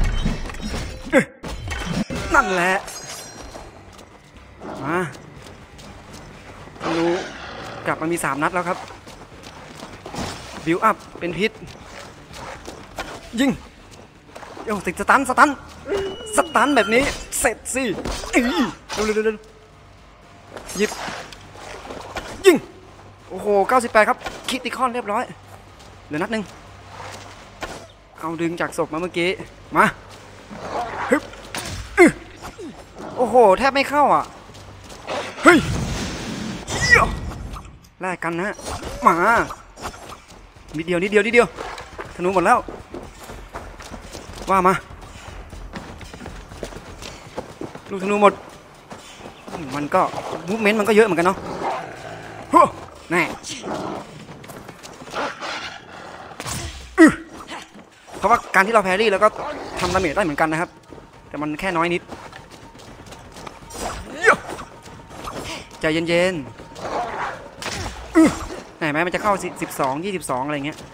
นั่นแหละมาธนูกลับมันมี3 นัดแล้วครับบิวอัพเป็นพิษยิงโอ้ติดสตันแบบนี้เสร็จสิเร็วหยิบยิงโอ้โห98ครับคิดติคอนเรียบร้อยเหลือนัดหนึ่งเอาดึงจากศพมาเมื่อกี้มาฮึบโอ้โหแทบไม่เข้าอ่ะเฮ้ยแลกกันนะมานิดเดียวธนูหมดแล้วว่ามาลูกธนูหมดมันก็มูฟเมนต์มันก็เยอะเหมือนกันเนาะแน่เพราะว่าการที่เราแพรี่แล้วก็ทำดาเมจได้เหมือนกันนะครับแต่มันแค่น้อยนิดใจเย็นๆไหนไหมมันจะเข้า12 22อะไรเงี้ย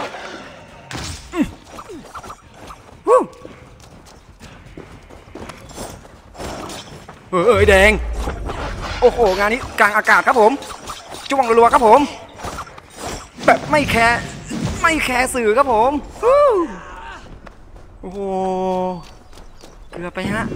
แดงโอ้โหงานนี้กลางอากาศครับผมจ้วงรัวๆครับผมแบบไม่แคร์สื่อครับผมโอ้โหเกือบไปฮะ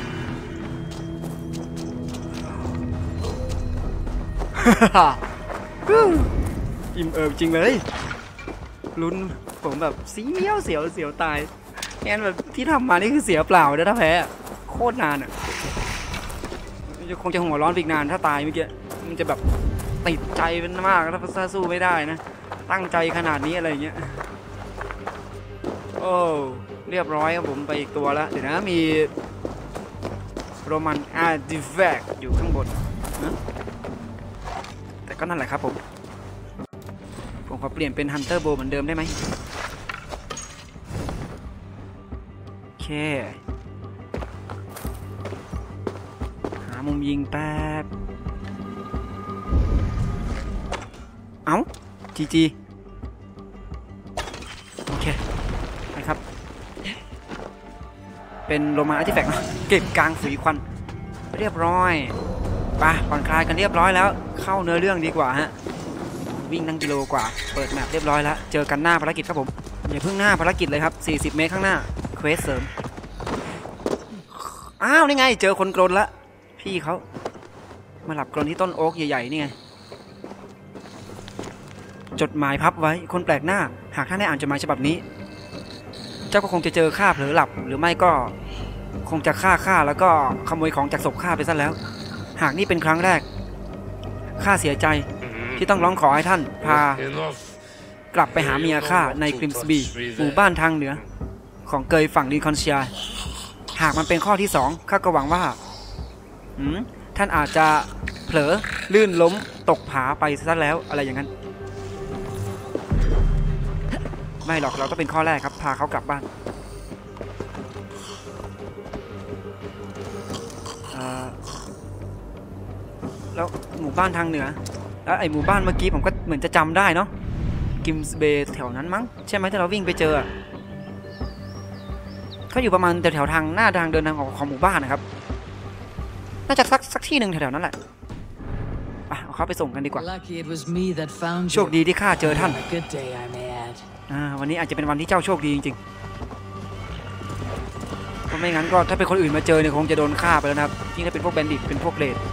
อิ่มเอิบจริงเลยลุ้นผมแบบเสียวตายแอนแบบที่ทำมานี่คือเสียเปล่านะถ้าแพ้โคตรนานอ่ะคงจะหัวร้อนอีกนานถ้าตายเมื่อกี้มันจะแบบติดใจเป็นมากถ้าสู้ไม่ได้นะตั้งใจขนาดนี้อะไรเงี้ยโอ้เรียบร้อยครับผมไปอีกตัวแล้วเดี๋ยวนะมีโรมันอาร์ติแฟกต์อยู่ข้างบนนะแต่ก็นั่นแหละครับผมขอเปลี่ยนเป็นฮันเตอร์โบเหมือนเดิมได้ไหมโอเคหามุมยิงแป๊บเอ้าจีโอเคนะครับเป็นโรมันอาร์ติแฟกต์เก็บกลางฝีควันเรียบร้อยไปผ่อนคลายกันเรียบร้อยแล้วเข้าเนื้อเรื่องดีกว่าฮะวิ่งตั้งกิโลกว่าเปิดแมปเรียบร้อยแล้วเจอกันหน้าภารกิจครับผมอย่าเพิ่งหน้าภารกิจเลยครับ40 เมตรข้างหน้าเควสเสริมอ้าวนี่ไงเจอคนกรนละพี่เขามาหลับกรนที่ต้นโอ๊กใหญ่ๆนี่ไงจดหมายพับไว้คนแปลกหน้าหากท่านได้อ่านจดหมายฉบับนี้เจ้าก็คงจะเจอข้าเผลอหลับหรือไม่ก็คงจะฆ่าแล้วก็ขโมยของจากศพข้าไปซะแล้วหากนี่เป็นครั้งแรกข้าเสียใจที่ต้องร้องขอให้ท่านพากลับไปหาเมียข้าในกริมสบีหมู่บ้านทางเหนือของเกยฝั่งลินคอนเชียหากมันเป็นข้อที่2ข้าก็หวังว่าท่านอาจจะเผลอลื่นล้มตกผาไปซะแล้วอะไรอย่างนั้นไม่หรอกเราก็เป็นข้อแรกครับพาเขากลับบ้านแล้วหมู่บ้านทางเหนือแล้วไอหมู่บ้านเมื่อกี้ผมก็เหมือนจะจำได้เนาะกิมส์เบย์แถวนั้นมั้งใช่ไหมที่เราวิ่งไปเจอเขาอยู่ประมาณแถวทางหน้าทางเดินทางของหมู่บ้านนะครับน่าจะสักที่หนึ่งแถวๆนั้นแหละเอาเขาไปส่งกันดีกว่าโชคดีที่ข้าเจอท่านวันนี้อาจจะเป็นวันที่เจ้าโชคดีจริงๆเพราะไม่งั้นก็ถ้าเป็นคนอื่นมาเจอเนี่ยคงจะโดนฆ่าไปแล้วนะครับยิ่งถ้าเป็นพวกแบนดิตเป็นพวกเลด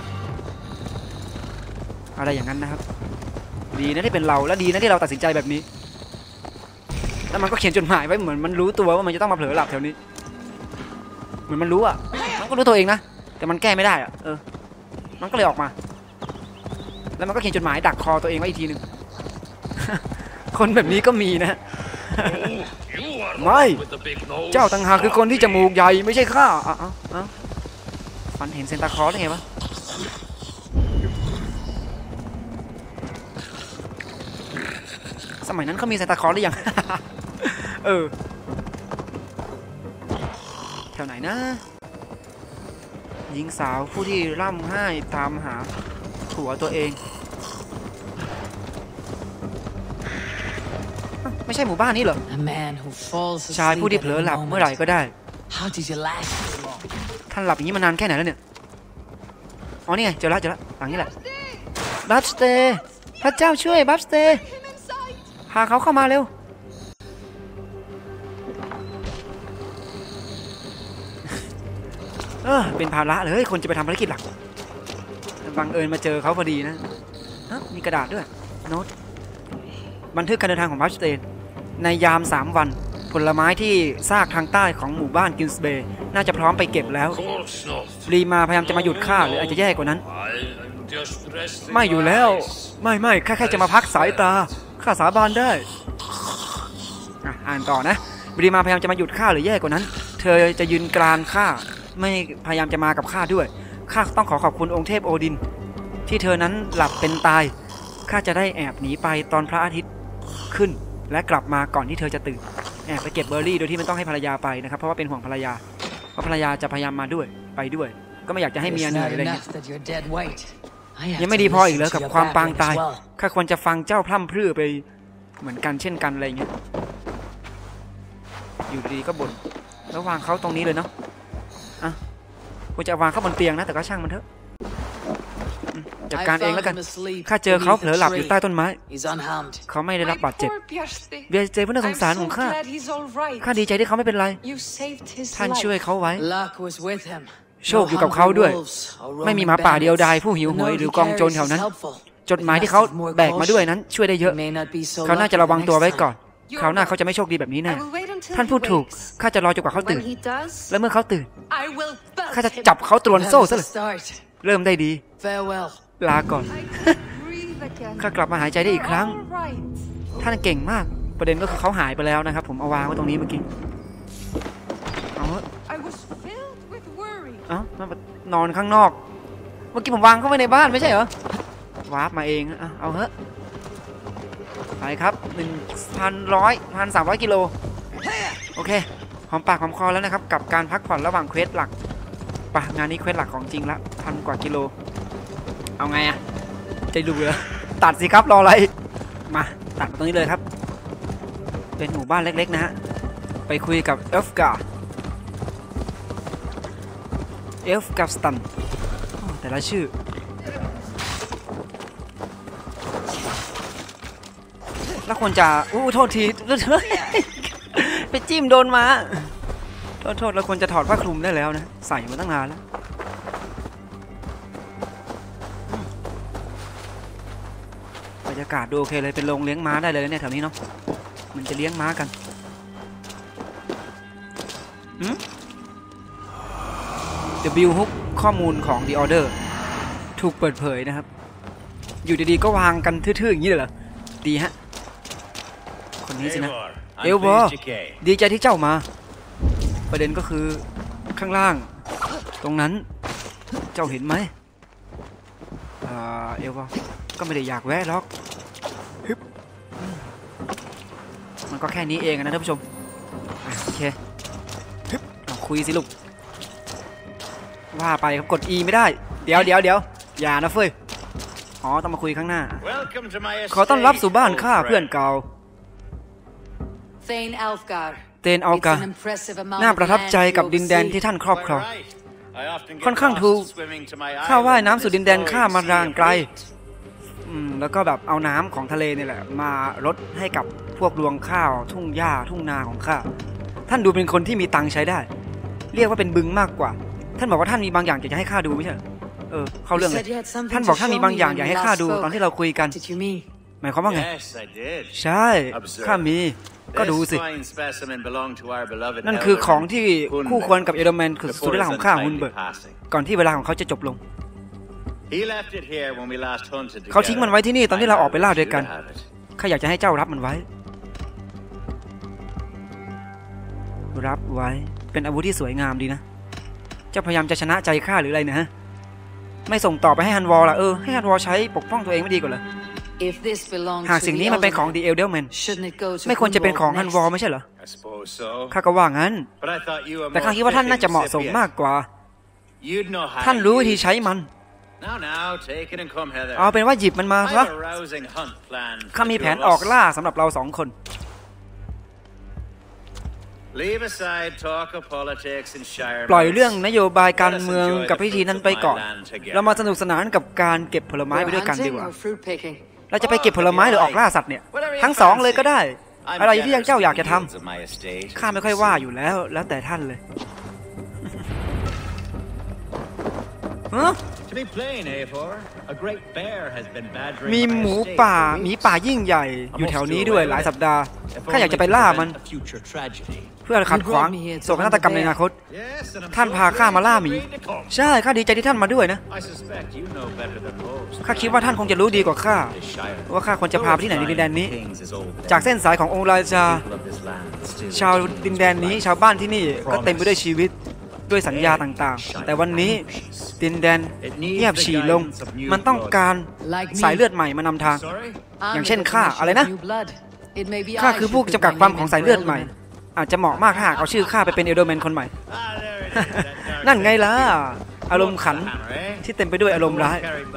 อะไรอย่างนั้นนะครับดีนะที่เป็นเราและดีนะที่เราตัดสินใจแบบนี้แล้วมันก็เขียนจดหมายไว้เหมือนมันรู้ตัวว่ามันจะต้องมาเผลอหลับแถวนี้เหมือนมันรู้มันก็รู้ตัวเองนะแต่มันแก้ไม่ได้มันก็เลยออกมาแล้วมันก็เขียนจดหมายดักคอตัวเองไว้อีกทีหนึ่งคนแบบนี้ก็มีนะไม่เจ้าต่างหากคือคนที่จมูกใหญ่ไม่ใช่ข้าฟันเห็นเซนตาคลอสได้ไงวะสมัยนั้นเขามีเซนตาคลอสหรือยัง แถวไหนนะหญิงสาวผู้ที่ร่ำไห้ตามหาผัวตัวเองไม่ใช่หมู่บ้านนี้เหรอชายผู้ที่เผลอหลับเมื่อไหร่ก็ได้ท่านหลับอย่างนี้มานานแค่ไหนแล้วเนี่ยอ๋อนี่ไงเจอแล้วหลังนี้แหละบัฟสเตย์พระเจ้าช่วยบัฟสเตย์พาเขาเข้ามาเร็วเป็นภาระเลยคนจะไปทำภารกิจหลักบังเอิญมาเจอเขาพอดีนะมีกระดาษด้วยโน้ตบันทึกการเดินทางของบัฟสเตย์ในยาม3 วันผลไม้ที่ซากทางใต้ของหมู่บ้านกิลส์เบย์น่าจะพร้อมไปเก็บแล้วรีมาพยายามจะมาหยุดข้าหรืออาจจะแย่กว่านั้นไม่อยู่แล้วไม่แค่จะมาพักสายตาข้าสาบานได้อ่านต่อนะรีมาพยายามจะมาหยุดข้าหรือแย่กว่านั้นเธอจะยืนกรานข้าไม่พยายามจะมากับข้าด้วยข้าต้องขอบคุณองค์เทพโอดินที่เธอนั้นหลับเป็นตายข้าจะได้แอบหนีไปตอนพระอาทิตย์ขึ้นและกลับมาก่อนที่เธอจะตื่นแอบไปเก็บเบอร์รี่โดยที่ไม่ต้องให้ภรรยาไปนะครับเพราะว่าเป็นห่วงภรรยาเพราะภรรยาจะพยายามมาด้วยไปด้วยก็ไม่อยากจะให้เมียเหนื่อยอะไรเงี้ยยังไม่ดีพออีกเหรอกับความปางตายข้าควรจะฟังเจ้าพร่ำพรื่อไปเหมือนกันเช่นกันอะไรเงี้ยอยู่ดีก็บ่นแล้ววางเขาตรงนี้เลยเนาะกูจะวางเขาบนเตียงนะแต่ก็ช่างมันเถอะจัดการเองแล้วกันข้าเจอเขาเผลอหลับอยู่ใต้ต้นไม้เขาไม่ได้รับบาดเจ็บเบียร์เจผู้น่าสงสารของข้าดีใจที่เขาไม่เป็นไรท่านช่วยเขาไว้โชคอยู่กับเขาด้วยไม่มีหมาป่าเดียวดายผู้หิวโหยหรือกองโจรแถวนั้นจดหมายที่เขาแบกมาด้วยนั้นช่วยได้เยอะเขาน่าจะระวังตัวไว้ก่อนคราวหน้าเขาจะไม่โชคดีแบบนี้แน่ท่านพูดถูกข้าจะรอจนกว่าเขาตื่นและเมื่อเขาตื่นข้าจะจับเขาตรวนโซ่ซะเลยเริ่มได้ดีลาก่อนข้ากลับมาหายใจได้อีกครั้งท่านเก่งมากประเด็นก็คือเขาหายไปแล้วนะครับผมเอาวางไว้ตรงนี้เมื่อกี้นอนข้างนอกเมื่อกี้ผมวางเข้าไปในบ้านไม่ใช่เหรอวาร์ปมาเองเอาเถอะไปครับ 1,300 กิโลโอเคหอมปากหอมคอแล้วนะครับกับการพักผ่อนระหว่างเควสหลักปะงานนี้เควสหลักของจริงละ1,000 กว่ากิโลเอาไงอะใจดูเหรอตัดสิครับรออะไรมาตัดมาตรงนี้เลยครับเป็นหมู่บ้านเล็กๆนะฮะไปคุยกับเอลฟกาสตันแต่ละชื่อแล้วควรจะโทษทีไปจิ้มโดนมาโทษเราควรจะถอดผ้าคลุมได้แล้วนะใส่มาตั้งนานแล้วบรรยากาศดูโอเคเลยเป็นโรงเลี้ยงม้าได้เลยเนี่ยแถวนี้เนาะมันจะเลี้ยงม้ากันW Hook ข้อมูลของ The Order ถูกเปิดเผยนะครับอยู่ดีๆก็วางกันทื่อๆอย่างนี้เลยเหรอดีฮะคนนี้สินะเอลวอร์ดีใจที่เจ้ามาประเด็นก็คือข้างล่างตรงนั้นเจ้าเห็นไหมเอลวอร์ก็ไม่ได้อยากแวะหรอกมันก็แค่นี้เองนะท่านผู้ชมโอเคคุยสิลูกว่าไปครับกด E ไม่ได้เดี๋ยวอย่านะเฟ้ยต้องมาคุยข้างหน้าขอต้อนรับสู่บ้านข้าเพื่อนเก่าเตนอัลกาน่าประทับใจกับดินแดนที่ท่านครอบครองค่อนข้างถูกข้าว่ายน้ำสู่ดินแดนข้ามารางไกลแล้วก็แบบเอาน้ำของทะเลนี่แหละมารดให้กับพวกรวงข้าวทุ่งหญ้าทุ่งนาของข้าท่านดูเป็นคนที่มีตังค์ใช้ได้เรียกว่าเป็นบึงมากกว่าท่านบอกว่าท่านมีบางอย่างอยากจะให้ข้าดูไม่ใช่เข้าเรื่องเลยท่านบอกท่านมีบางอย่างอยากให้ข้าดูตอนที่เราคุยกันหมายความว่าไงใช่ข้ามีก็ดูสินั่นคือของที่คู่ควรกับเอโดแมนคือสุดที่รักของข้าฮุนเบิร์ตก่อนที่เวลาของเขาจะจบลงเขาทิ้งมันไว้ที่นี่ตอนที่เราออกไปล่าด้วยกันข้าอยากจะให้เจ้ารับมันไว้เป็นอาวุธที่สวยงามดีนะเจ้าพยายามจะชนะใจข้าหรืออะไรนะไม่ส่งต่อไปให้ฮันวอลล่ะให้ฮันวอลใช้ปกป้องตัวเองไม่ดีกว่าเหรอหากสิ่งนี้มันเป็นของดีเอลเดอร์แมนไม่ควรจะเป็นของฮันวอลไม่ใช่เหรอข้าก็ว่างั้นแต่ข้าคิดว่าท่านน่าจะเหมาะสมมากกว่าท่านรู้วิธีใช้มันเอาเป็นว่าหยิบมันมาซะข้ามีแผนออกล่าสำหรับเรา2 คนปล่อยเรื่องนโยบายการเมืองกับพิธีนั้นไปก่อนเรามาสนุกสนานกับการเก็บผลไม้ไปด้วยกันดีกว่าเราจะไปเก็บผลไม้หรือออกล่าสัตว์เนี่ยทั้งสองเลยก็ได้อะไรที่เจ้าอยากจะทำข้าไม่ค่อยว่าอยู่แล้วแต่ท่านเลยมีหมีป่ายิ่งใหญ่อยู่แถวนี้ด้วยหลายสัปดาห์ข้าอยากจะไปล่ามันเพื่อขัดขวางโศกนาฏกรรมในอนาคตท่านพาข้ามาล่าหมีใช่ข้าดีใจที่ท่านมาด้วยนะข้าคิดว่าท่านคงจะรู้ดีกว่าข้าว่าข้าควรจะพาไปที่ไหนในดินแดนนี้จากเส้นสายขององค์ราชาชาวดินแดนนี้ชาวบ้านที่นี่ก็เต็มไปด้วยชีวิตด้วยสัญญาต่างๆแต่วันนี้ดินแดนเงียบฉี่ลงมันต้องการสายเลือดใหม่มานำทางอย่างเช่นข้าอะไรนะข้าคือผู้จำกัดความของสายเลือดใหม่อาจจะเหมาะมากถ้าหากเอาชื่อข้าไปเป็นเอลโดแมนคนใหม่ นั่นไงล่ะอารมณ์ขันที่เต็มไปด้วยอารมณ์ร้าย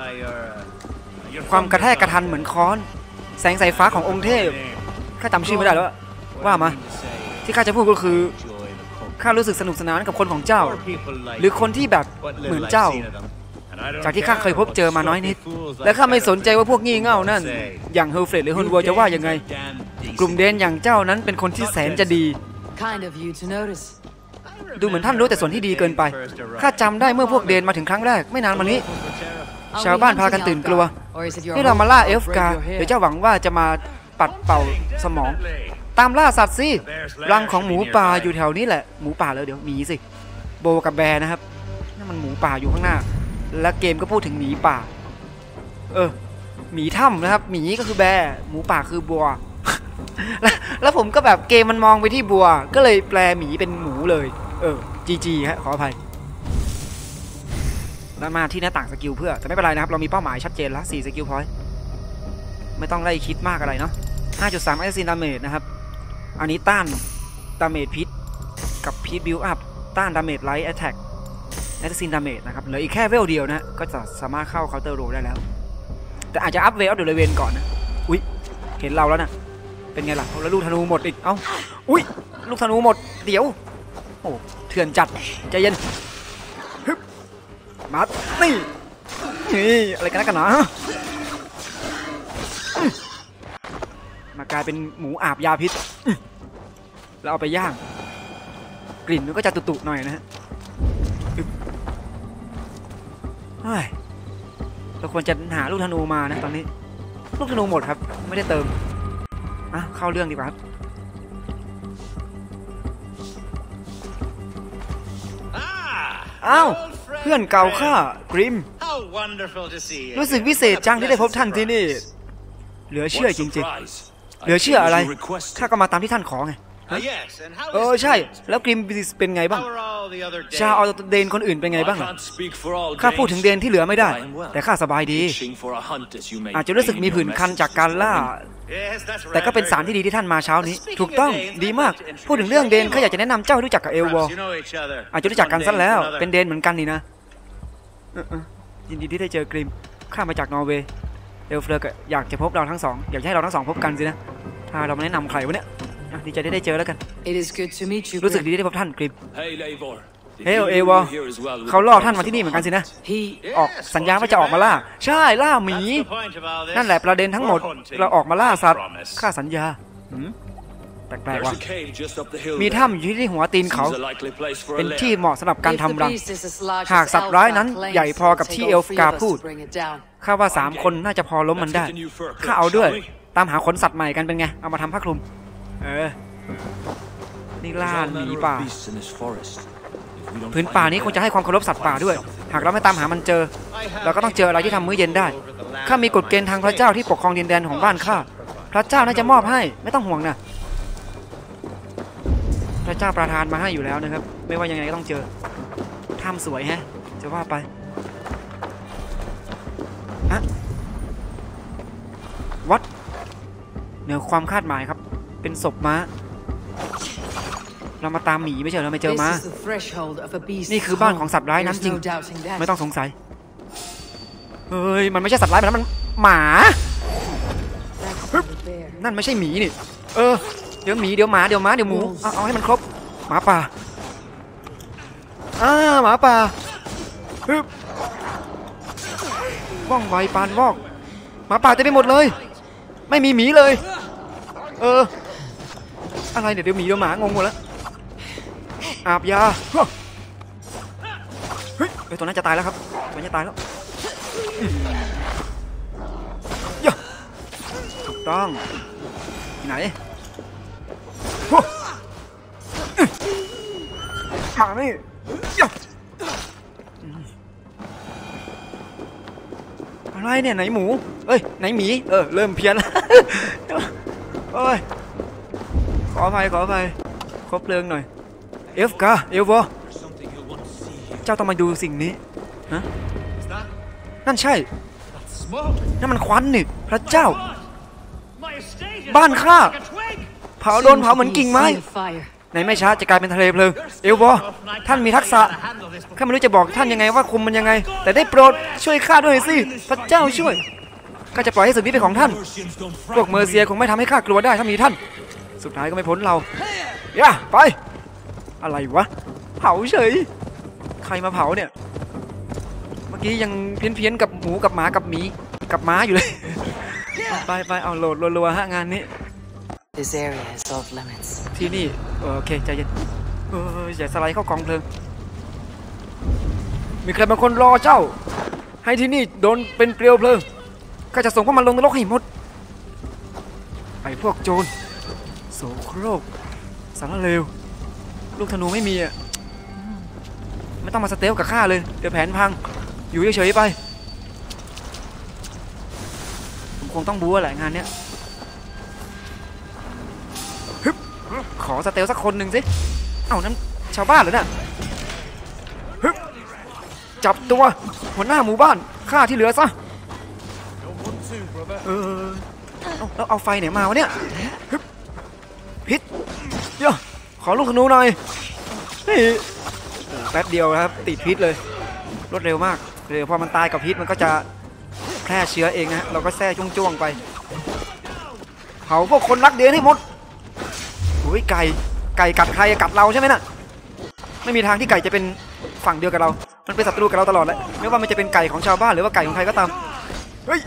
ความกระแทกกระทันเหมือนค้อนแสงสายฟ้าขององค์เทพข้าจำชื่อไม่ได้แล้วว่ามาที่ข้าจะพูดก็คือข้ารู้สึกสนุกสนานกับคนของเจ้าหรือคนที่แบบเหมือนเจ้าจากที่ข้าเคยพบเจอมาน้อยนิดและข้าไม่สนใจว่าพวกงี่เง่านั่นอย่างเฮลเฟรดหรือฮุนวัวจะว่ายังไงกลุ่มเดนอย่างเจ้านั้นเป็นคนที่แสนจะดีดูเหมือนท่านรู้แต่ส่วนที่ดีเกินไปข้าจำได้เมื่อพวกเดนมาถึงครั้งแรกไม่นานมานี้ชาวบ้านพากันตื่นกลัวให้เรามาล่าเอลฟกาเดี๋ยวเจ้าหวังว่าจะมาปัดเป่าสมองตามล่าสัตว์สิรังของหมูป่าอยู่แถวนี้แหละหมูป่าแล้วเดี๋ยวหมีสิโบกับแบร์นะครับนั่นมันหมูป่าอยู่ข้างหน้าและเกมก็พูดถึงหมีป่าหมีถ้ำนะครับหมีก็คือแบร์หมูป่าคือบัว แล้วผมก็แบบเกมมันมองไปที่บัวก็เลยแปลหมีเป็นหมูเลยจีฮะขออภัยแล้วมาที่หน้าต่างสกิลเพื่อแต่ไม่เป็นไรนะครับเรามีเป้าหมายชัดเจนแล้ว4สกิลพอยต์ไม่ต้องไล่คิดมากอะไรเนาะ 5.3 แอสซินดาเมจนะครับอันนี้ต้านดาเมจพิษกับพิษบิลอัพต้านดาเมจไลท์แอตแทกแอสซินดาเมจนะครับเหลืออีกแค่เวลเดียวนะก็จะสามารถเข้าเคาน์เตอร์โรได้แล้วแต่อาจจะอัพเวลเดี๋ยวเลเวนก่อนนะอุ๊ยเห็นเราแล้วนะเป็นไงล่ะแล้วลูกธนูหมดอีกเอ้าอุ๊ยลูกธนูหมดเดี๋ยวโอ้เถื่อนจัดใจเย็นฮึบมานี่อะไรกันนะกันนะมากลายเป็นหมูอาบยาพิษแล้วเอาไปย่างกลิ่นมันก็จะตุๆหน่อยนะฮะเราควรจะหาลูกธนูมานะตอนนี้ลูกธนูหมดครับไม่ได้เติมเข้าเรื่องดีกว่าครับอ้าวเพื่อนเก่าข้ากริมรู้สึกวิเศษจังที่ได้พบท่านที่นี่เหลือเชื่อจริงๆเหลือเชื่ออะไรข้าก็มาตามที่ท่านขอไงใช่แล้วกริมเป็นไงบ้างชาวออเดนคนอื่นเป็นไงบ้างข้าพูดถึงเดนที่เหลือไม่ได้แต่ข้าสบายดีอาจจะรู้สึกมีผื่นคันจากการล่าแต่ก็เป็นสารที่ดีที่ท่านมาเช้านี้ถูกต้องดีมากพูดถึงเรื่องเดนข้าอยากจะแนะนำเจ้าให้รู้จักกับเอลวอลอาจจะรู้จักกันซะแล้วเป็นเดนเหมือนกันนี่นะยินดีที่ได้เจอกริมข้ามาจากนอร์เวย์เอลเฟลก็อยากจะพบเราทั้งสองอยากให้เราทั้งสองพบกันสินะถ้าเรามาแนะนำใครวะเนี่ยดีใจได้เจอแล้วกันรู้สึกดีที่ได้พบท่านกริมเฮ้ยเอวอเขาล่อท่านมาที่นี่เหมือนกันสินะออกสัญญาว่าจะออกมาล่าใช่ล่าหมีนั่นแหละประเด็นทั้งหมดเราออกมาล่าสัตว์ข้าสัญญาแปลกๆว่ะมีถ้ำอยู่ที่หัวตีนเขาเป็นที่เหมาะสำหรับการทำรังหากสัตว์ร้ายนั้นใหญ่พอกับที่เอลฟกาพูดข้าว่า3 คนน่าจะพอล้มมันได้ข้าเอาด้วยตามหาขนสัตว์ใหม่กันเป็นไงเอามาทำผ้าคลุมนี่ล่าหมีป่าพื้นป่านี้คงจะให้ความเคารพสัตว์ป่าด้วยหากเราไม่ตามหามันเจอเราก็ต้องเจออะไรที่ทำมื้อเย็นได้ข้ามีกฎเกณฑ์ทางพระเจ้าที่ปกครองดินแดนของบ้านข้าพระเจ้าน่าจะมอบให้ไม่ต้องห่วงนะพระเจ้าประทานมาให้อยู่แล้วนะครับไม่ว่ายังไงก็ต้องเจอถ้ำสวยฮะจะว่าไปวัดเหนือความคาดหมายครับเป็นศพม้าเรามาตามหมีไม่ใช่เราไม่เจอม้านี่คือบ้านของสัตว์ร้ายนั้นจริงไม่ต้องสงสัยเฮ้ยมันไม่ใช่สัตว์ร้ายแบบนั้นมันหมานั่นไม่ใช่หมีนี่เดี๋ยวหมีเดี๋ยวหมาเดี๋ยวม้าเดี๋ยวหมูเอาให้มันครบหมาป่าหมาป่าฮึบว่องไวปานวอกหมาป่าเต็มไปหมดเลยไม่มีหมีเลยอะไรเดี๋ยวหมีเดี๋ยวหมางงหมดแล้วอาบยาเฮ้ยตัวนั้นจะตายแล้วครับมันจะตายแล้วถูกต้องไหนมานี่อะไรเนี่ยไหนหมูเอ้ยไหนหมีเริ่มเพี้ยนแล้วโอ้ยขออภัยครบเพลิงหน่อยเอลวอเจ้าต้องมาดูสิ่งนี้ฮะนั่นใช่นั่นมันควันนี่พระเจ้าบ้านข้าเผาโดนเผาเหมือนกิ่งไม้ในไม่ช้าจะกลายเป็นทะเลเพลิงเอลวอท่านมีทักษะข้าไม่รู้จะบอกท่านยังไงว่าคุมมันยังไงแต่ได้โปรดช่วยข้าด้วยสิพระเจ้าช่วยข้าจะปล่อยให้ศึกนี้เป็นของท่านพวกเมอร์เซียคงไม่ทำให้ข้ากลัวได้ถ้ามีท่านสุดท้ายก็ไม่พ้นเราไปอะไรวะเผาเฉยใครมาเผาเนี่ยเมื่อกี้ยังเพี้ยนกับหมูกับหมากับหมีกับม้าอยู่เลยไปเอาโหลดรัวๆฮะงานนี้ที่นี่โอเคใจเย็นอย่าสไลด์เข้ากองเพลิงมีใครบางคนรอเจ้าให้ที่นี่โดนเป็นเปลวเพลิงก็จะส่งพวกมันลงนรกให้หมดไอ้พวกโจรโสโครกสารเลวลูกธนูไม่มีไม่ต้องมาสเตลกับข้าเลยเดี๋ยวแผนพังอยู่เฉยๆไปผมคงต้องบู๊แหละงานเนี้ยขอสเตลสักคนหนึ่งสิเอ้านั้นชาวบ้านเหรอเนี่ยจับตัวหัวหน้าหมู่บ้านฆ่าที่เหลือซะแล้วเอาไฟไหนมาวะเนี่ยพิษขอลูกธนูหน่อยแป๊บเดียวครับติดพิษเลยรวดเร็วมากเลยพอมันตายกับพิษมันก็จะแพร่เชื้อเองนะเราก็แช่จ้วงๆไปเผาพวกคนรักเดียนให้หมดอุ้ยไก่กัดใครกัดเราใช่ไหมน่ะไม่มีทางที่ไก่จะเป็นฝั่งเดียวกับเรามันเป็นศัตรูกับเราตลอดเลยไม่ว่ามันจะเป็นไก่ของชาวบ้านหรือว่าไก่ของใครก็ตามเฮ้ย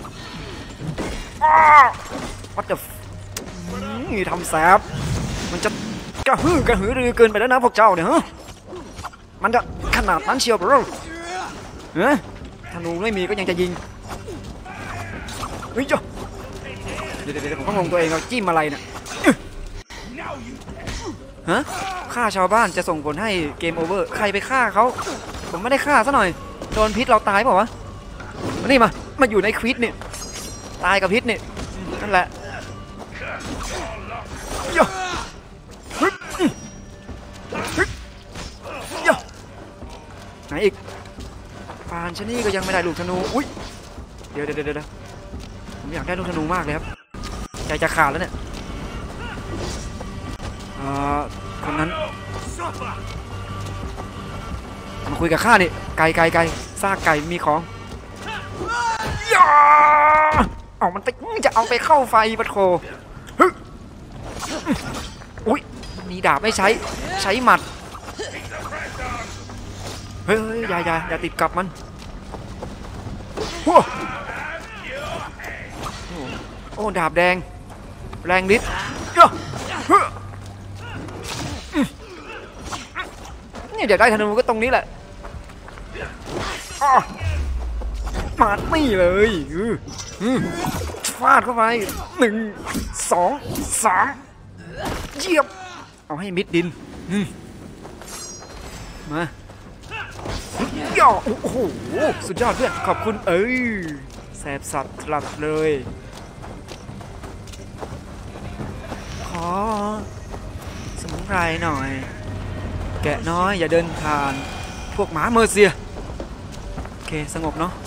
วัดเดนี่ทำแสบมันจะกระหือรือเกินไปแล้วนะพวกเจ้าเนี่ยฮะมันจะขนาดนั้นเชียวบรธนูไม่มีก็ยังจะยิงเฮ้ยเดี๋ยวผมต้องลงตัวเองเอาจิ้มอะไรเนี่ยฮะฆ่าชาวบ้านจะส่งผลให้เกมโอเวอร์ใครไปฆ่าเขาผมไม่ได้ฆ่าซะหน่อยโดนพิษเราตายเปล่าวะนี่มาอยู่ในควิดเนี่ยตายกับพิษเนี่ยนั่นแหละไหนอีกปานชนี่ก็ยังไม่ได้ลูกธนูอุ้ยเดี๋ยวผมอยากได้ลูกธนูมากเลยครับใจจะขาดแล้วเนี่ยคนนั้นมาคุยกับข้านี่ไก่ซากไก่มีของเอามันไปจะเอาไปเข้าไฟปะโถอุ้ยมีดาบไม่ใช้หมัดเฮ้ยอย่าติดกับมันโอ้ดาบแดงแรงฤทธิ์นี่เดี๋ยวได้ธนูก็ตรงนี้แหละมาดไม่เลยฟาดเข้าไป1 2 3เยียบเอาให้มิดดินมาย่อโอ้โหสุดยอดเพื่อนขอบคุณแสบสัตว์หลับเลยขอสมุนไพรหน่อยแกะน้อยอย่าเดินผ่านพวกหมาเมอร์เซียโอเคสงบเนาะ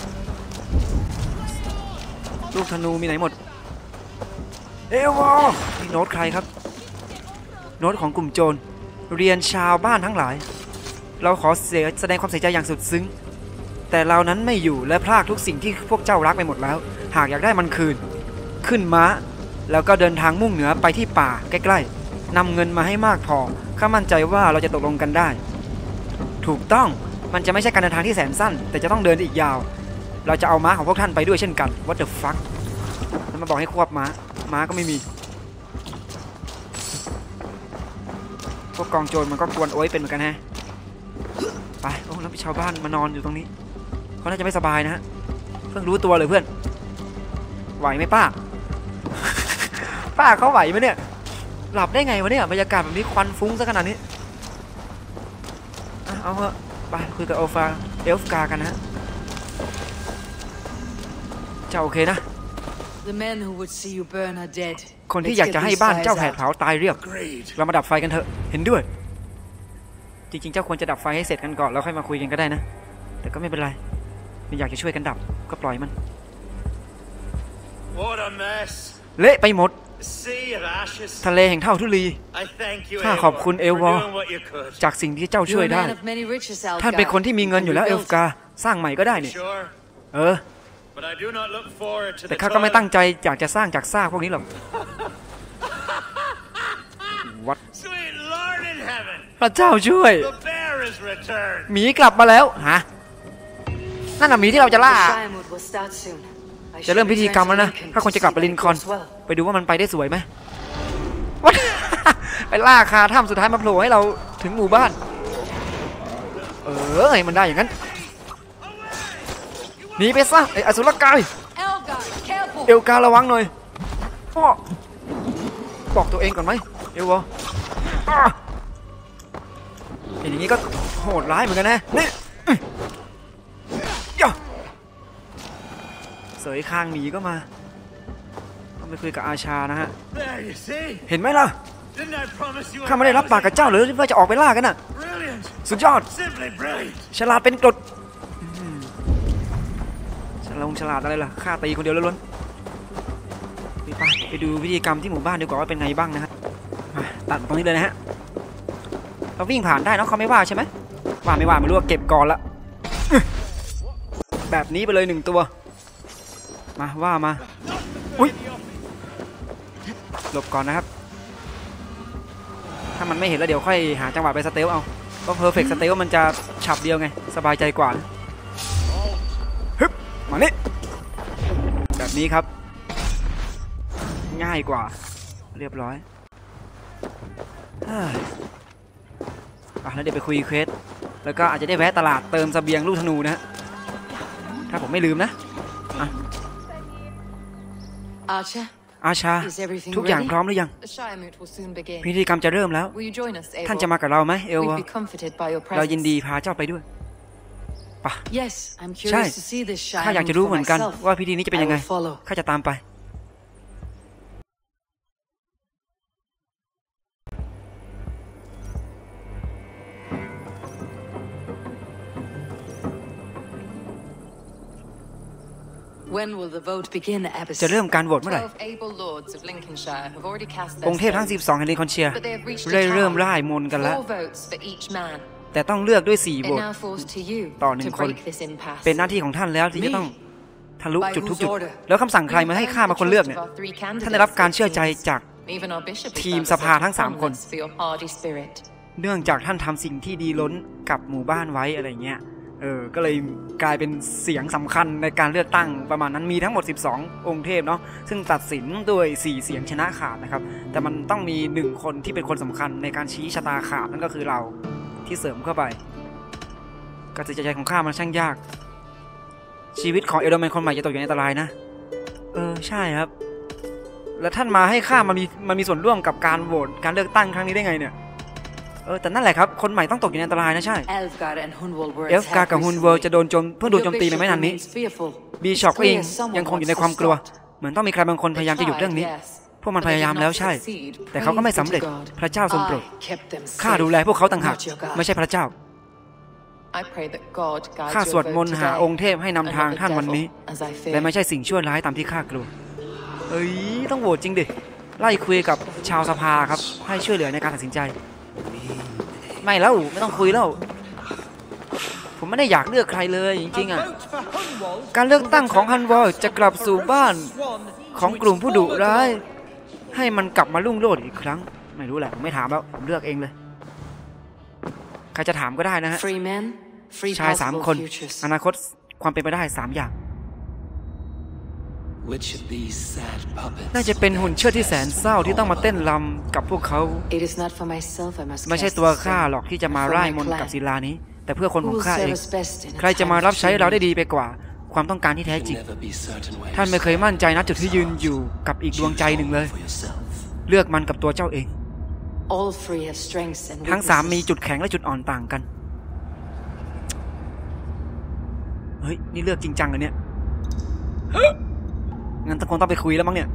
ลูกธนูมีไหนหมดเอวอนี่โน้ตใครครับโน้ตของกลุ่มโจรเรียนชาวบ้านทั้งหลายเราขอแสดงความเสียใจอย่างสุดซึ้งแต่เรานั้นไม่อยู่และพรากทุกสิ่งที่พวกเจ้ารักไปหมดแล้วหากอยากได้มันคืนขึ้นม้าแล้วก็เดินทางมุ่งเหนือไปที่ป่าใกล้นำเงินมาให้มากพอข้ามั่นใจว่าเราจะตกลงกันได้ถูกต้องมันจะไม่ใช่การเดินทางที่แสนสั้นแต่จะต้องเดินอีกยาวเราจะเอาม้าของพวกท่านไปด้วยเช่นกัน What the fuck แล้วมาบอกให้ควบม้าก็ไม่มีพวกกองโจรมันก็กวนโอ้ยเป็นเหมือนกันฮะไปโอ้แล้วชาวบ้านมานอนอยู่ตรงนี้เขาน่าจะไม่สบายนะฮะเพิ่งรู้ตัวเลยเพื่อนไหวไหมป้า ป้าเขาไหวไหมเนี่ยหลับได้ไงวะเนี่ยบรรยากาศแบบนี้ควันฟุ้งซะขนาดนี้เอาเถอะไปคุยกับเอลฟกากันนะเจ้าโอเคนะคนที่อยากจะให้บ้านเจ้าแผดเผาตายเรียบเรามาดับไฟกันเถอะเห็นด้วยจริงๆเจ้าควรจะดับไฟให้เสร็จกันก่อนแล้วค่อยมาคุยกันก็ได้นะแต่ก็ไม่เป็นไรไม่อยากจะช่วยกันดับก็ปล่อยมันเละไปหมดทะเลแห่งเท่าทุลีข้าขอบคุณเอลวอร์จากสิ่งที่เจ้าช่วยได้ท่านเป็นคนที่มีเงินอยู่แล้วเอลฟกาสร้างใหม่ก็ได้เนี่ยแต่ข้าก็ไม่ตั้งใจอยากจะสร้างจากซากพวกนี้หรอกวัดพระเจ้าช่วยหมีกลับมาแล้วฮะนั่นน่ะหมีที่เราจะล่าจะเริ่มพิธีกรรมแล้วนะข้าควรจะกลับไปลินคอล์นไปดูว่ามันไปได้สวยไหมวัด ไปล่าคาถ้ำสุดท้ายมาโผล่ให้เราถึงหมู่บ้านให้มันได้อย่างนั้นหนีไปซะไอ้อสุรกายเอลการะวังหน่อยพ่อบอกตัวเองก่อนไหมเอลวะเห็นอย่างนี้ก็โหดร้ายเหมือนกันนะนี่เสยคางหมีก็มาต้องไปคุยกับอาชานะฮะเห็นไหมล่ะข้าไม่ได้รับปากกับเจ้าหรือว่าจะออกไปล่ากันน่ะสุดยอดฉลาดเป็นกรดฉลาดอะไรล่ะข้าตีคนเดียวล้วนไปดูพิธีกรรมที่หมู่บ้านดีกว่าว่าเป็นไงบ้างนะฮะตัดตรงนี้เลยนะฮะเราวิ่งผ่านได้เนาะเขาไม่ว่าใช่ไหมว่าไม่ว่าไม่รู้ว่าเก็บก่อนละแบบนี้ไปเลย1ตัวมาอุ้ยหลบก่อนนะครับถ้ามันไม่เห็นแล้วเดี๋ยวค่อยหาจังหวะไปสเตลเอาเพราะเพอร์เฟกต์สเตลมันจะฉับเดียวไงสบายใจกว่าฮึบมานี่แบบนี้ครับง่ายกว่าเรียบร้อยแล้วเดี๋ยวไปคุยเควสแล้วก็อาจจะได้แวะตลาดเติมเสบียงลูกธนูนะฮะถ้าผมไม่ลืมนะอาชาทุกอย่างพร้อมหรือยังพิธีกรรมจะเริ่มแล้วท่านจะมากับเราไหมเอลวะเรายินดีพาเจ้าไปด้วยปะใช่ข้าอยากจะรู้เหมือนกันว่าพิธีนี้จะเป็นยังไงข้าจะตามไปจะเริ่มการโหวตเมื่อไหร่องค์เทพทั้ง12แห่งลินคอนเชียร์ได้เริ่มร่ายมนต์กันแล้วแต่ต้องเลือกด้วย4โหวตต่อ1คนเป็นหน้าที่ของท่านแล้วที่จะต้องทะลุจุดทุกจุดแล้วคำสั่งใครมาให้ข้ามาคนเลือกเนี่ยท่านได้รับการเชื่อใจจากทีมสภาทั้ง3คนเนื่องจากท่านทำสิ่งที่ดีล้นกับหมู่บ้านไว้อะไรเงี้ยก็เลยกลายเป็นเสียงสำคัญในการเลือกตั้งประมาณนั้นมีทั้งหมด12องค์เทพเนาะซึ่งตัดสินด้วย4เสียงชนะขาดนะครับแต่มันต้องมี1คนที่เป็นคนสำคัญในการชี้ชะตาขาดนั่นก็คือเราที่เสริมเข้าไปการตัดสินใจของข้ามันช่างยากชีวิตของเอลเดอร์แมนคนใหม่จะตกอยู่ในอันตรายนะใช่ครับแล้วท่านมาให้ข้ามันมีส่วนร่วมกับการโหวตการเลือกตั้งครั้งนี้ได้ไงเนี่ยแต่นั่นแหละครับคนใหม่ต้องตกอยู่ในอันตรายนะใช่เอลฟการ์กับฮุนเวิร์จะโดนโจมตีในไม่นานนี้บีชอปเองยังคงอยู่ในความกลัวเหมือนต้องมีใครบางคนพยายามจะหยุดเรื่องนี้พวกมันพยายามแล้วใช่แต่เขาก็ไม่สำเร็จพระเจ้าทรงโปรดข้าดูแลพวกเขาต่างหากไม่ใช่พระเจ้าข้าสวดมนต์หาองค์เทพให้นำทางท่านวันนี้และไม่ใช่สิ่งชั่วร้ายตามที่ข้ากลัวต้องโหวตจริงดิไล่คุยกับชาวสภาครับให้ช่วยเหลือในการตัดสินใจไม่แล้วไม่ต้องคุยแล้วผมไม่ได้อยากเลือกใครเลยจริงๆการเลือกตั้งของฮันวอลจะกลับสู่บ้านของกลุ่มผู้ดุร้ายให้มันกลับมารุ่งโรจน์อีกครั้งไม่รู้แหละผมไม่ถามแล้วผมเลือกเองเลยใครจะถามก็ได้นะฮะชาย3 คนอนาคตความเป็นไปได้3 อย่างน่าจะเป็นหุ่นเชิดที่แสนเศร้าที่ต้องมาเต้นรำกับพวกเขาไม่ใช่ตัวข้าหรอกที่จะมาร่ายมนต์กับศิลานี้แต่เพื่อคนของข้าเองใครจะมารับใช้เราได้ดีไปกว่าความต้องการที่แท้จริงท่านไม่เคยมั่นใจณจุดที่ยืนอยู่กับอีกดวงใจหนึ่งเลยเลือกมันกับตัวเจ้าเองทั้ง3มีจุดแข็งและจุดอ่อนต่างกันเฮ้ยนี่เลือกจริงจังอันเนี้ยงั้นคงต้องไปคุยแล้วมั้งเนี่ย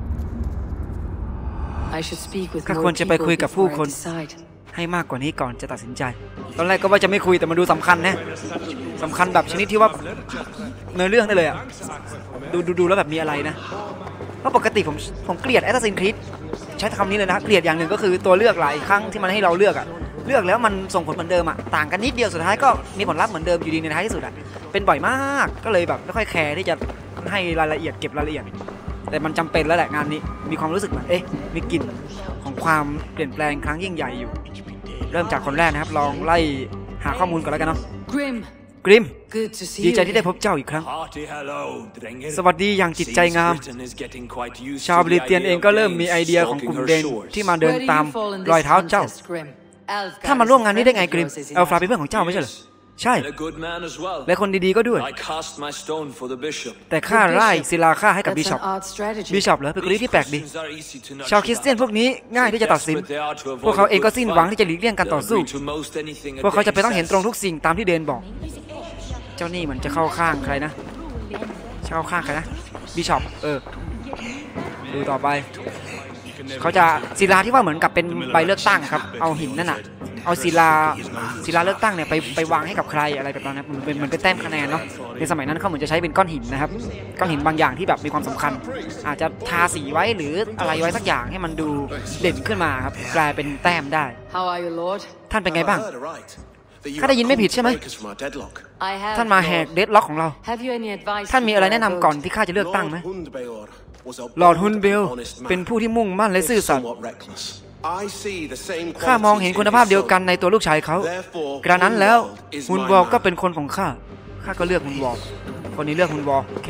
ข้าควรจะไปคุยกับผู้คนให้มากกว่านี้ก่อนจะตัดสินใจตอนแรกก็ว่าจะไม่คุยแต่มาดูสำคัญนะสำคัญแบบชนิดที่ว่าเนื้อเรื่องได้เลยอ่ะดูแล้วแบบมีอะไรนะเพราะปกติผมเกลียด Assassin's Creed ใช้คำนี้เลยนะเกลียดอย่างหนึ่งก็คือตัวเลือกหลายครั้งที่มันให้เราเลือกอะเลือกแล้วมันส่งผลเหมือนเดิมอะต่างกันนิดเดียวสุดท้ายก็มีผลลัพธ์เหมือนเดิมอยู่ดีในท้ายที่สุดอะเป็นบ่อยมากก็เลยแบบไม่ค่อยแคร์ที่จะให้รายละเอียดเก็บรายละเอียดแต่มันจำเป็นแล้วแหละงานนี้มีความรู้สึกเหมือนมีกลิ่นของความเปลี่ยนแปลงครั้งยิ่งใหญ่อยู่เริ่มจากคนแรกนะครับลองไล่หาข้อมูลก่อนแล้วกันเนาะกริมดีใจที่ได้พบเจ้าอีกครั้งสวัสดีอย่างจิตใจงามชาวบริเตียนเองก็เริ่มมีไอเดียของกลุ่มเดนที่มาเดินตามรอยเท้าเจ้าถ้ามาร่วมงานนี้ได้ไงกริมอัลฟาเป็นเพื่อนของเจ้าไม่ใช่เหรอใช่และคนดีๆก็ด้วยแต่ข้าไล่ศิลาข้าให้กับบิชอปเหรอเป็นกลยุทธ์ที่แปลกดีชาวคริสเตียนพวกนี้ง่ายที่จะตัดสินพวกเขาเองก็สิ้นหวังที่จะหลีกเลี่ยงการต่อสู้พวกเขาจะไปต้องเห็นตรงทุกสิ่งตามที่เดนบอกเจ้านี่เหมือนจะเข้าข้างใครนะเข้าข้างใครนะบิชอปดูต่อไปเขาจะศิลาที่ว่าเหมือนกับเป็นใบเลือกตั้งครับเอาหินนั่นน่ะเอาศิลาเลือกตั้งเนี่ยไปวางให้กับใครอะไรแบบนั้นนะมันเป็นแต้มคะแนนเนาะในสมัยนั้นเขาเหมือนจะใช้เป็นก้อนหินนะครับก้อนหินบางอย่างที่แบบมีความสำคัญอาจจะทาสีไว้หรืออะไรไว้สักอย่างให้มันดูเด่นขึ้นมาครับกลายเป็นแต้มได้ท่านเป็นไงบ้างข้าได้ยินไม่ผิดใช่ไหมท่านมาแหกเดดล็อกของเราท่านมีอะไรแนะนำก่อนที่ข้าจะเลือกตั้งไหมลอร์ดฮุนเบลเป็นผู้ที่มุ่งมั่นและซื่อสัตย์ข้ามองเห็นคุณภาพเดียวกันในตัวลูกชายเขากระนั้นแล้วฮุนวอลก็เป็นคนของข้าก็เลือกฮุนวอลคนนี้เลือกฮุนวอลโอเค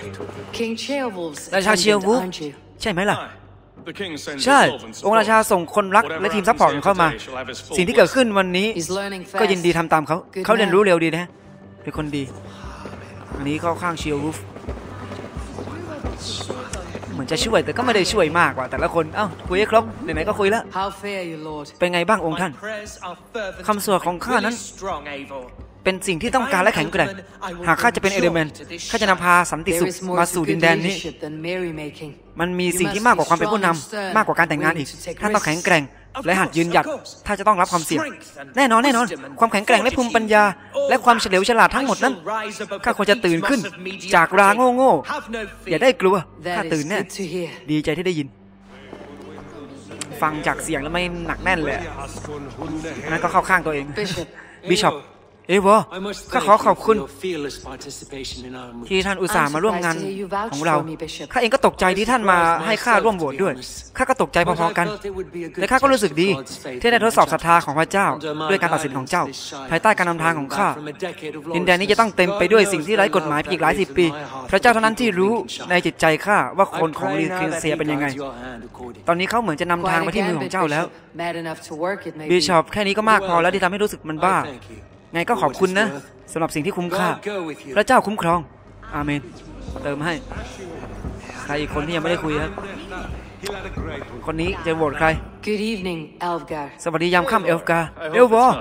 ราชาเชียร์วูฟใช่ไหมล่ะใช่องค์ราชาส่งคนรักและทีมซัพพอร์ตเข้ามาสิ่งที่เกิดขึ้นวันนี้ก็ยินดีทำตามเขาเรียนรู้เร็วดีนะเป็นคนดีอันนี้เข้าข้างเชียร์วูฟเหมือนจะช่วยแต่ก็ไม่ได้ช่วยมากกว่าแต่ละคนคุยให้ครบไหนๆก็คุยแล้วเป็นไงบ้างองค์ท่านคำสวดของข้านั้นเป็นสิ่งที่ต้องการและแข็งแกร่งหากข้าจะเป็นเอเดอร์แมนข้าจะนำพาสันติสุขมาสู่ดินแดนนี้มันมีสิ่งที่มากกว่าความเป็นผู้นำมากกว่าการแต่งงานอีกท่านต้องแข็งแกร่งและหัดยืนหยัดถ้าจะต้องรับความเสี่ยงแน่นอนความแข็งแกร่งและภูมิปัญญาและความเฉลียวฉลาดทั้งหมดนั้นข้าควรจะตื่นขึ้นจากราโง่อย่าได้กลัวข้าตื่นแน่ดีใจที่ได้ยินฟังจากเสียงแล้วไม่หนักแน่นเลยนั่นก็เข้าข้างตัวเองบิชอปข้าขอขอบคุณที่ท่านอุตส่าห์มาร่วมงานของเราข้าเองก็ตกใจที่ท่านมาให้ข้าร่วมโหวตด้วยข้าก็ตกใจพอๆกันและข้าก็รู้สึกดีที่ได้ทดสอบศรัทธาของพระเจ้าด้วยการตัดสินของเจ้าภายใต้การนำทางของข้าดินแดนนี้จะต้องเต็มไปด้วยสิ่งที่ไร้กฎหมายอีกหลายสิบปีพระเจ้าเท่านั้นที่รู้ในจิตใจข้าว่าคนของลีเคเซียเป็นยังไงตอนนี้เขาเหมือนจะนำทางมาที่มือของเจ้าแล้วบิชอปแค่นี้ก็มากพอแล้วที่ทำให้รู้สึกมันบ้าไงก็ขอบคุณนะสำหรับสิ่งที่คุ้มค่าพระเจ้าคุ้มครองอาเมนเติมให้ใครอีกคนที่ยังไม่ได้คุยครับคนนี้จะโหวตใครสวัสดียามค่ำเอลกาวอ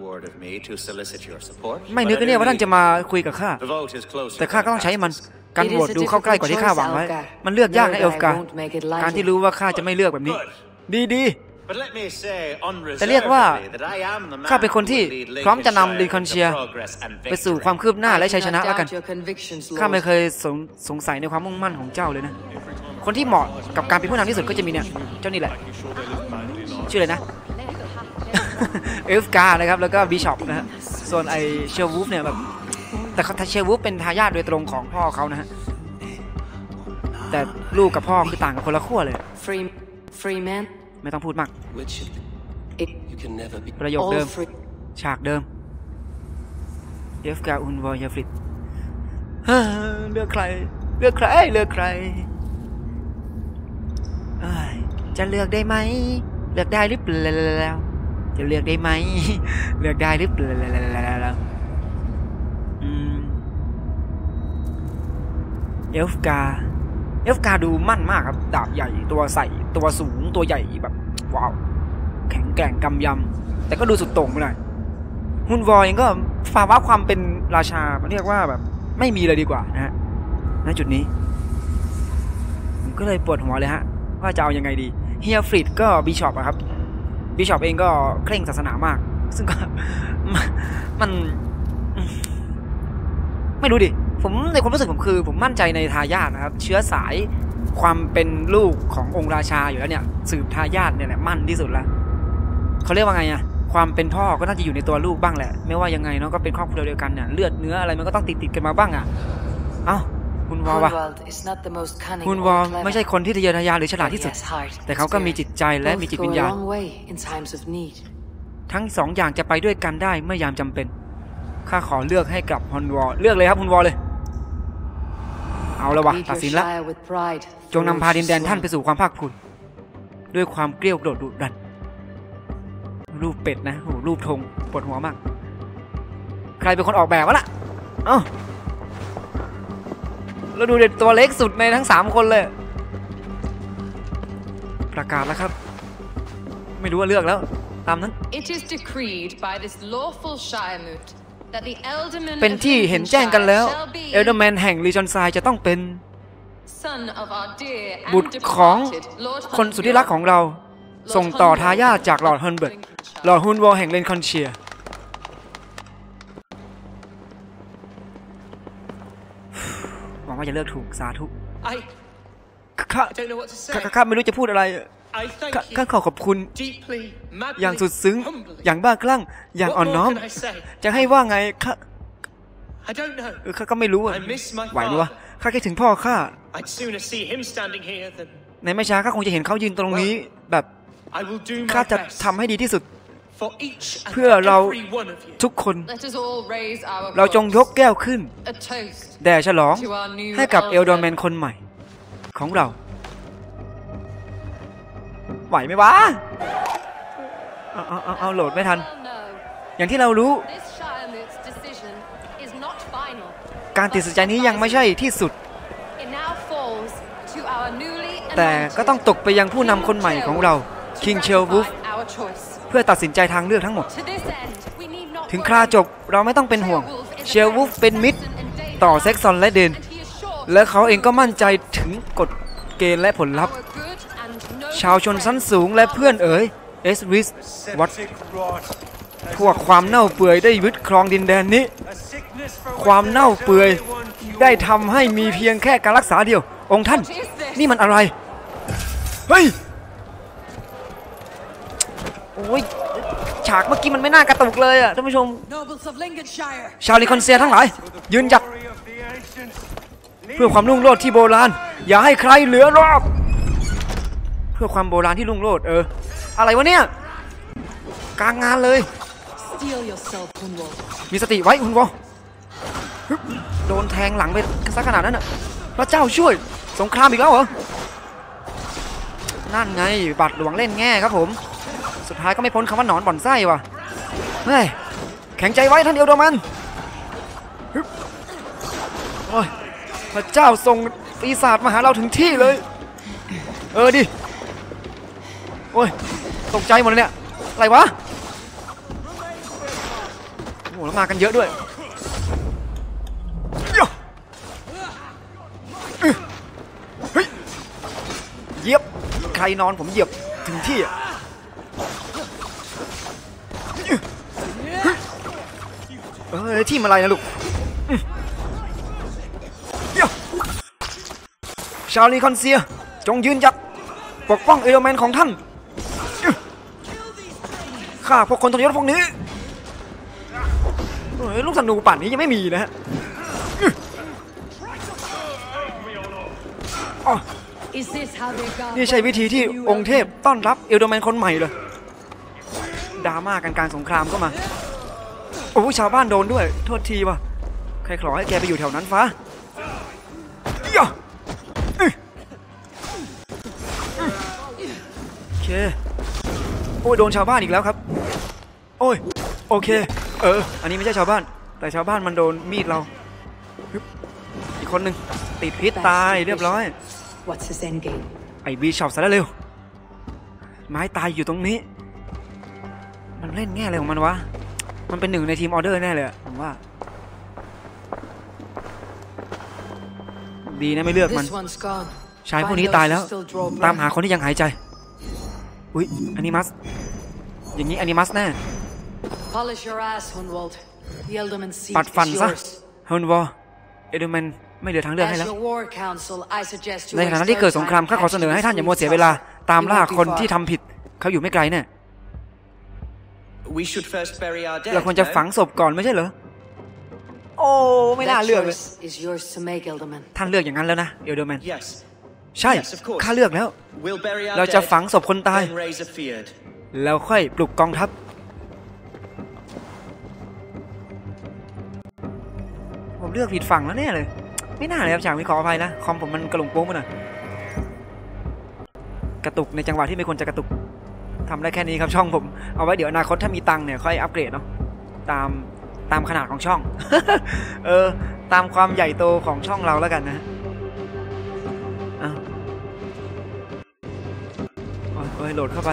ไม่นึกเนี่ยว่าท่านจะมาคุยกับข้าแต่ข้าก็ต้องใช้มันการโหวตดูเข้าใกล้กว่าที่ข้าหวังไว้มันเลือกยากนะเอลกาการที่รู้ว่าข้าจะไม่เลือกแบบนี้ดีแต่เรียกว่าข้าเป็นคนที่พร้อมจะนำลีคอนเชียไปสู่ความคืบหน้าและชัยชนะแล้วกันข้าไม่เคยสงสัยในความมุ่งมั่นของเจ้าเลยนะคนที่เหมาะกับการเป็นผู้นำที่สุดก็จะมีเนี่ยเจ้านี่แหละชื่ออะไรนะเอฟกานะครับแล้วก็บิชอปนะฮะส่วนไอเชลวูฟเนี่ยแบบแต่เชลวูฟเป็นทายาทโดยตรงของพ่อเขานะฮะแต่ลูกกับพ่อคือต่างกันคนละขั้วเลยไม่ต้องพูดมากประโยคเดิมฉากเดิมเอฟกาอุนวอยาฟริดเลือกใครเลือกใครเลือกใครจะเลือกได้ไหมเลือกได้หรือเปล่าจะเลือกได้ไหมเลือกได้หรือเปล่าเอฟกาดูมั่นมากครับดาบใหญ่ตัวใสตัวสูงตัวใหญ่แบบว้าวแข็งแกร่งกำยำแต่ก็ดูสุดโต่งไปหน่อยฮุนวอเองก็ภาวะความเป็นราชาเรียกว่าแบบไม่มีเลยดีกว่านะฮะณจุดนี้ผมก็เลยปวดหัวเลยฮะว่าจะเอายังไงดีเฮียฟริดก็บิชอปอะครับบิชอปเองก็เคร่งศาสนามากซึ่งก็มันไม่รู้ดิผมในความรู้สึกผมคือผมมั่นใจในทายาทนะครับเชื้อสายความเป็นลูกขององค์ราชาอยู่แล้วเนี่ยสืบทายาทเนี่ยแหละมั่นที่สุดแล้วเขาเรียกว่าไงอะความเป็นพ่อก็น่าจะอยู่ในตัวลูกบ้างแหละไม่ว่ายังไงเนาะก็เป็นครอบครัวเดียวกันเนี่ยเลือดเนื้ออะไรมันก็ต้องติดกันมาบ้างอะเอ้าฮุนวอวะฮุนวอไม่ใช่คนที่ทะเยอทะยานหรือฉลาดที่สุดแต่เขาก็มีจิตใจและมีจิตวิญญาณทั้งสองอย่างจะไปด้วยกันได้เมื่อยามจำเป็นข้าขอเลือกให้กับฮุนวอเลือกเลยครับฮุนวอเลยเอาละวะตัดสินละจงนำพาดินแดนท่านไปสู่ความภาคภูมิด้วยความเกลี้ยกล่อมดุดันรูปเป็ดนะโอ้รูปธงปวดหัวมากใครเป็นคนออกแบบวะล่ะเอ้าเราดูเด็ดตัวเล็กสุดในทั้ง3คนเลยประกาศแล้วครับไม่รู้ว่าเลือกแล้วตามนั้นเป็นที่เห็นแจ้งกันแล้วเอลเดอร์แมนแห่งลีจอนไซจะต้องเป็นบุตรของคนสุดที่รักของเราส่งต่อทายาทจากลอร์ดฮันเบิร์ตลอร์ดฮุนวอแห่งเลนคอนเชียหวังว่าจะเลือกถูกสาธุข้าไม่รู้จะพูดอะไรข้าขอบคุณอย่างสุดซึ้งอย่างบ้าคลั่งอย่างอ่อนน้อมจะให้ว่าไงข้าก็ไม่รู้ไหวไหมวะข้าคิดถึงพ่อข้าในไม่ช้าข้าคงจะเห็นเขายืนตรงนี้แบบข้าจะทำให้ดีที่สุดเพื่อเราทุกคนเราจงยกแก้วขึ้นแด่ฉลองให้กับเอลดอร์แมนคนใหม่ของเราไหวไหมวะเอาโหลดไม่ทันอย่างที่เรารู้การตัดสินใจนี้ยังไม่ใช่ที่สุดแต่ก็ต้องตกไปยังผู้นำคนใหม่ของเราคิงเชลวูฟเพื่อตัดสินใจทางเลือกทั้งหมดถึงคราจบเราไม่ต้องเป็นห่วงเชลวูฟเป็นมิตรต่อเซ็กซอนและเดนและเขาเองก็มั่นใจถึงกฎเกณฑ์และผลลัพธ์ชาวชนชั้นสูงและเพื่อนเอ๋ยเอสริสวัตพวกความเน่าเปื่อยได้ยึดครองดินแดนนี้ความเน่าเปื่อยได้ทำให้มีเพียงแค่การรักษาเดียวองค์ท่านนี่มันอะไรเฮ้ยโอ้ยฉากเมื่อกี้มันไม่น่ากระตุกเลยอะท่านผู้ชมชาวลิคอนเซียทั้งหลายยืนหยัดเพื่อความรุ่งโรจน์ที่โบราณอย่าให้ใครเหลือรอดเพื่อความโบราณที่รุ่งโรจน์อะไรวะเนี่ยกลางงานเลยมีสติไว้คุณวอโดนแทงหลังไปสักขนาดนั้นน่ะพระเจ้าช่วยสงครามอีกแล้วเหรอนั่นไงบาดหลวงเล่นแง่ครับผมสุดท้ายก็ไม่พ้นคำว่าหนอนบ่อนไส้ว่ะเฮ้ยแข็งใจไว้ท่านเอลดอร์แมนโอ้ยพระเจ้าส่งปีศาจมาหาเราถึงที่เลยดิโอ้ยตกใจหมดเลยเนี่ยอะไรวะโอ้แล้วมากันเยอะด้วยเหยียบใครนอนผมเหยียบถึงที่ที่มาอะไรนะลูกชาวลีคอนเซียจงยืนหยัดปกป้องเอลเมนของท่านฆ่าพวกคนทรยศพวกนี้ลูกธนูป่านนี้ยังไม่มีนะฮะนี่ใช่วิธีที่องค์เทพต้อนรับเอลโดแมนคนใหม่เลยดราม่ากันการสงครามก็มาโอ้ชาวบ้านโดนด้วยโทษทีว่ะใครขอให้แกไปอยู่แถวนั้นฟ้าโอเคโอ้ยโดนชาวบ้านอีกแล้วครับโอ้ยโอเคอันนี้ไม่ใช่ชาวบ้านแต่ชาวบ้านมันโดนมีดเราอีกคนหนึ่งติดพิษตายเรียบร้อยไอ้บีชอปซะแล้วเร็วไม้ตายอยู่ตรงนี้มันเล่นแง่อะไรของมันวะมันเป็นหนึ่งในทีมออเดอร์แน่เลยผมว่าดีนะไม่เลือกมันชายพวกนี้ตายแล้วตามหาคนที่ยังหายใจอุ๊ยอนิมัสอย่างนี้อนิมัสแน่ปัดฟันซะฮุนวอลเอเดอร์แมนไม่เหลือทางเลือกให้แล้วในขณะที่เกิดสงครามข้าขอเสนอให้ท่านอย่ามัวเสียเวลาตามล่าคนที่ทำผิดเขาอยู่ไม่ไกลแน่เราควรจะฝังศพก่อนไม่ใช่เหรอโอ้ไม่น่าเลือกเลยท่านเลือกอย่างนั้นแล้วนะเอลเดอร์แมนใช่ข้าเลือกแล้วเราจะฝังศพคนตายแล้วค่อยปลุกกองทัพผมเลือกผิดฝั่งแล้วแน่เลยไม่น่าเลยครับฉากนี้ขออภัยนะคอมผมมันกระหลงโป้งไปหน่อยกระตุกในจังหวะที่ไม่ควรจะกระตุกทำได้แค่นี้ครับช่องผมเอาไว้เดี๋ยวอนาคตถ้ามีตังค์เนี่ยค่อยอัปเกรดเนาะตามขนาดของช่อง ตามความใหญ่โตของช่องเราแล้วกันนะโอ้ยโหลดเข้าไป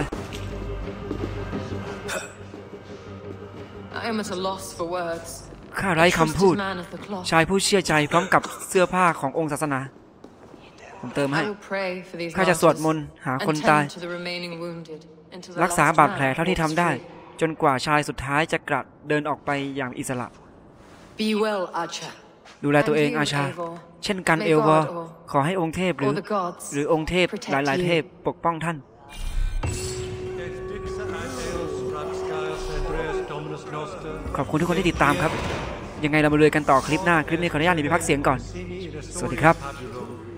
ข้าไร้คำพูดชายผู้เชื่อใจพร้อมกับเสื้อผ้าขององค์ศาสนาผมเติมให้ข้าจะสวดมนต์หาคนตายรักษาบาดแผลเท่าที่ทำได้จนกว่าชายสุดท้ายจะกลับเดินออกไปอย่างอิสระดูแลตัวเองอาชาเช่นกันเอลวอร์ขอให้องค์เทพหรือองค์เทพหลายๆเทพปกป้องท่านขอบคุณทุกคนที่ติดตามครับยังไงเรามาเลยกันต่อคลิปหน้าคลิปนี้ขออนุญาตรีวิวพักเสียงก่อนสวัสดีครับ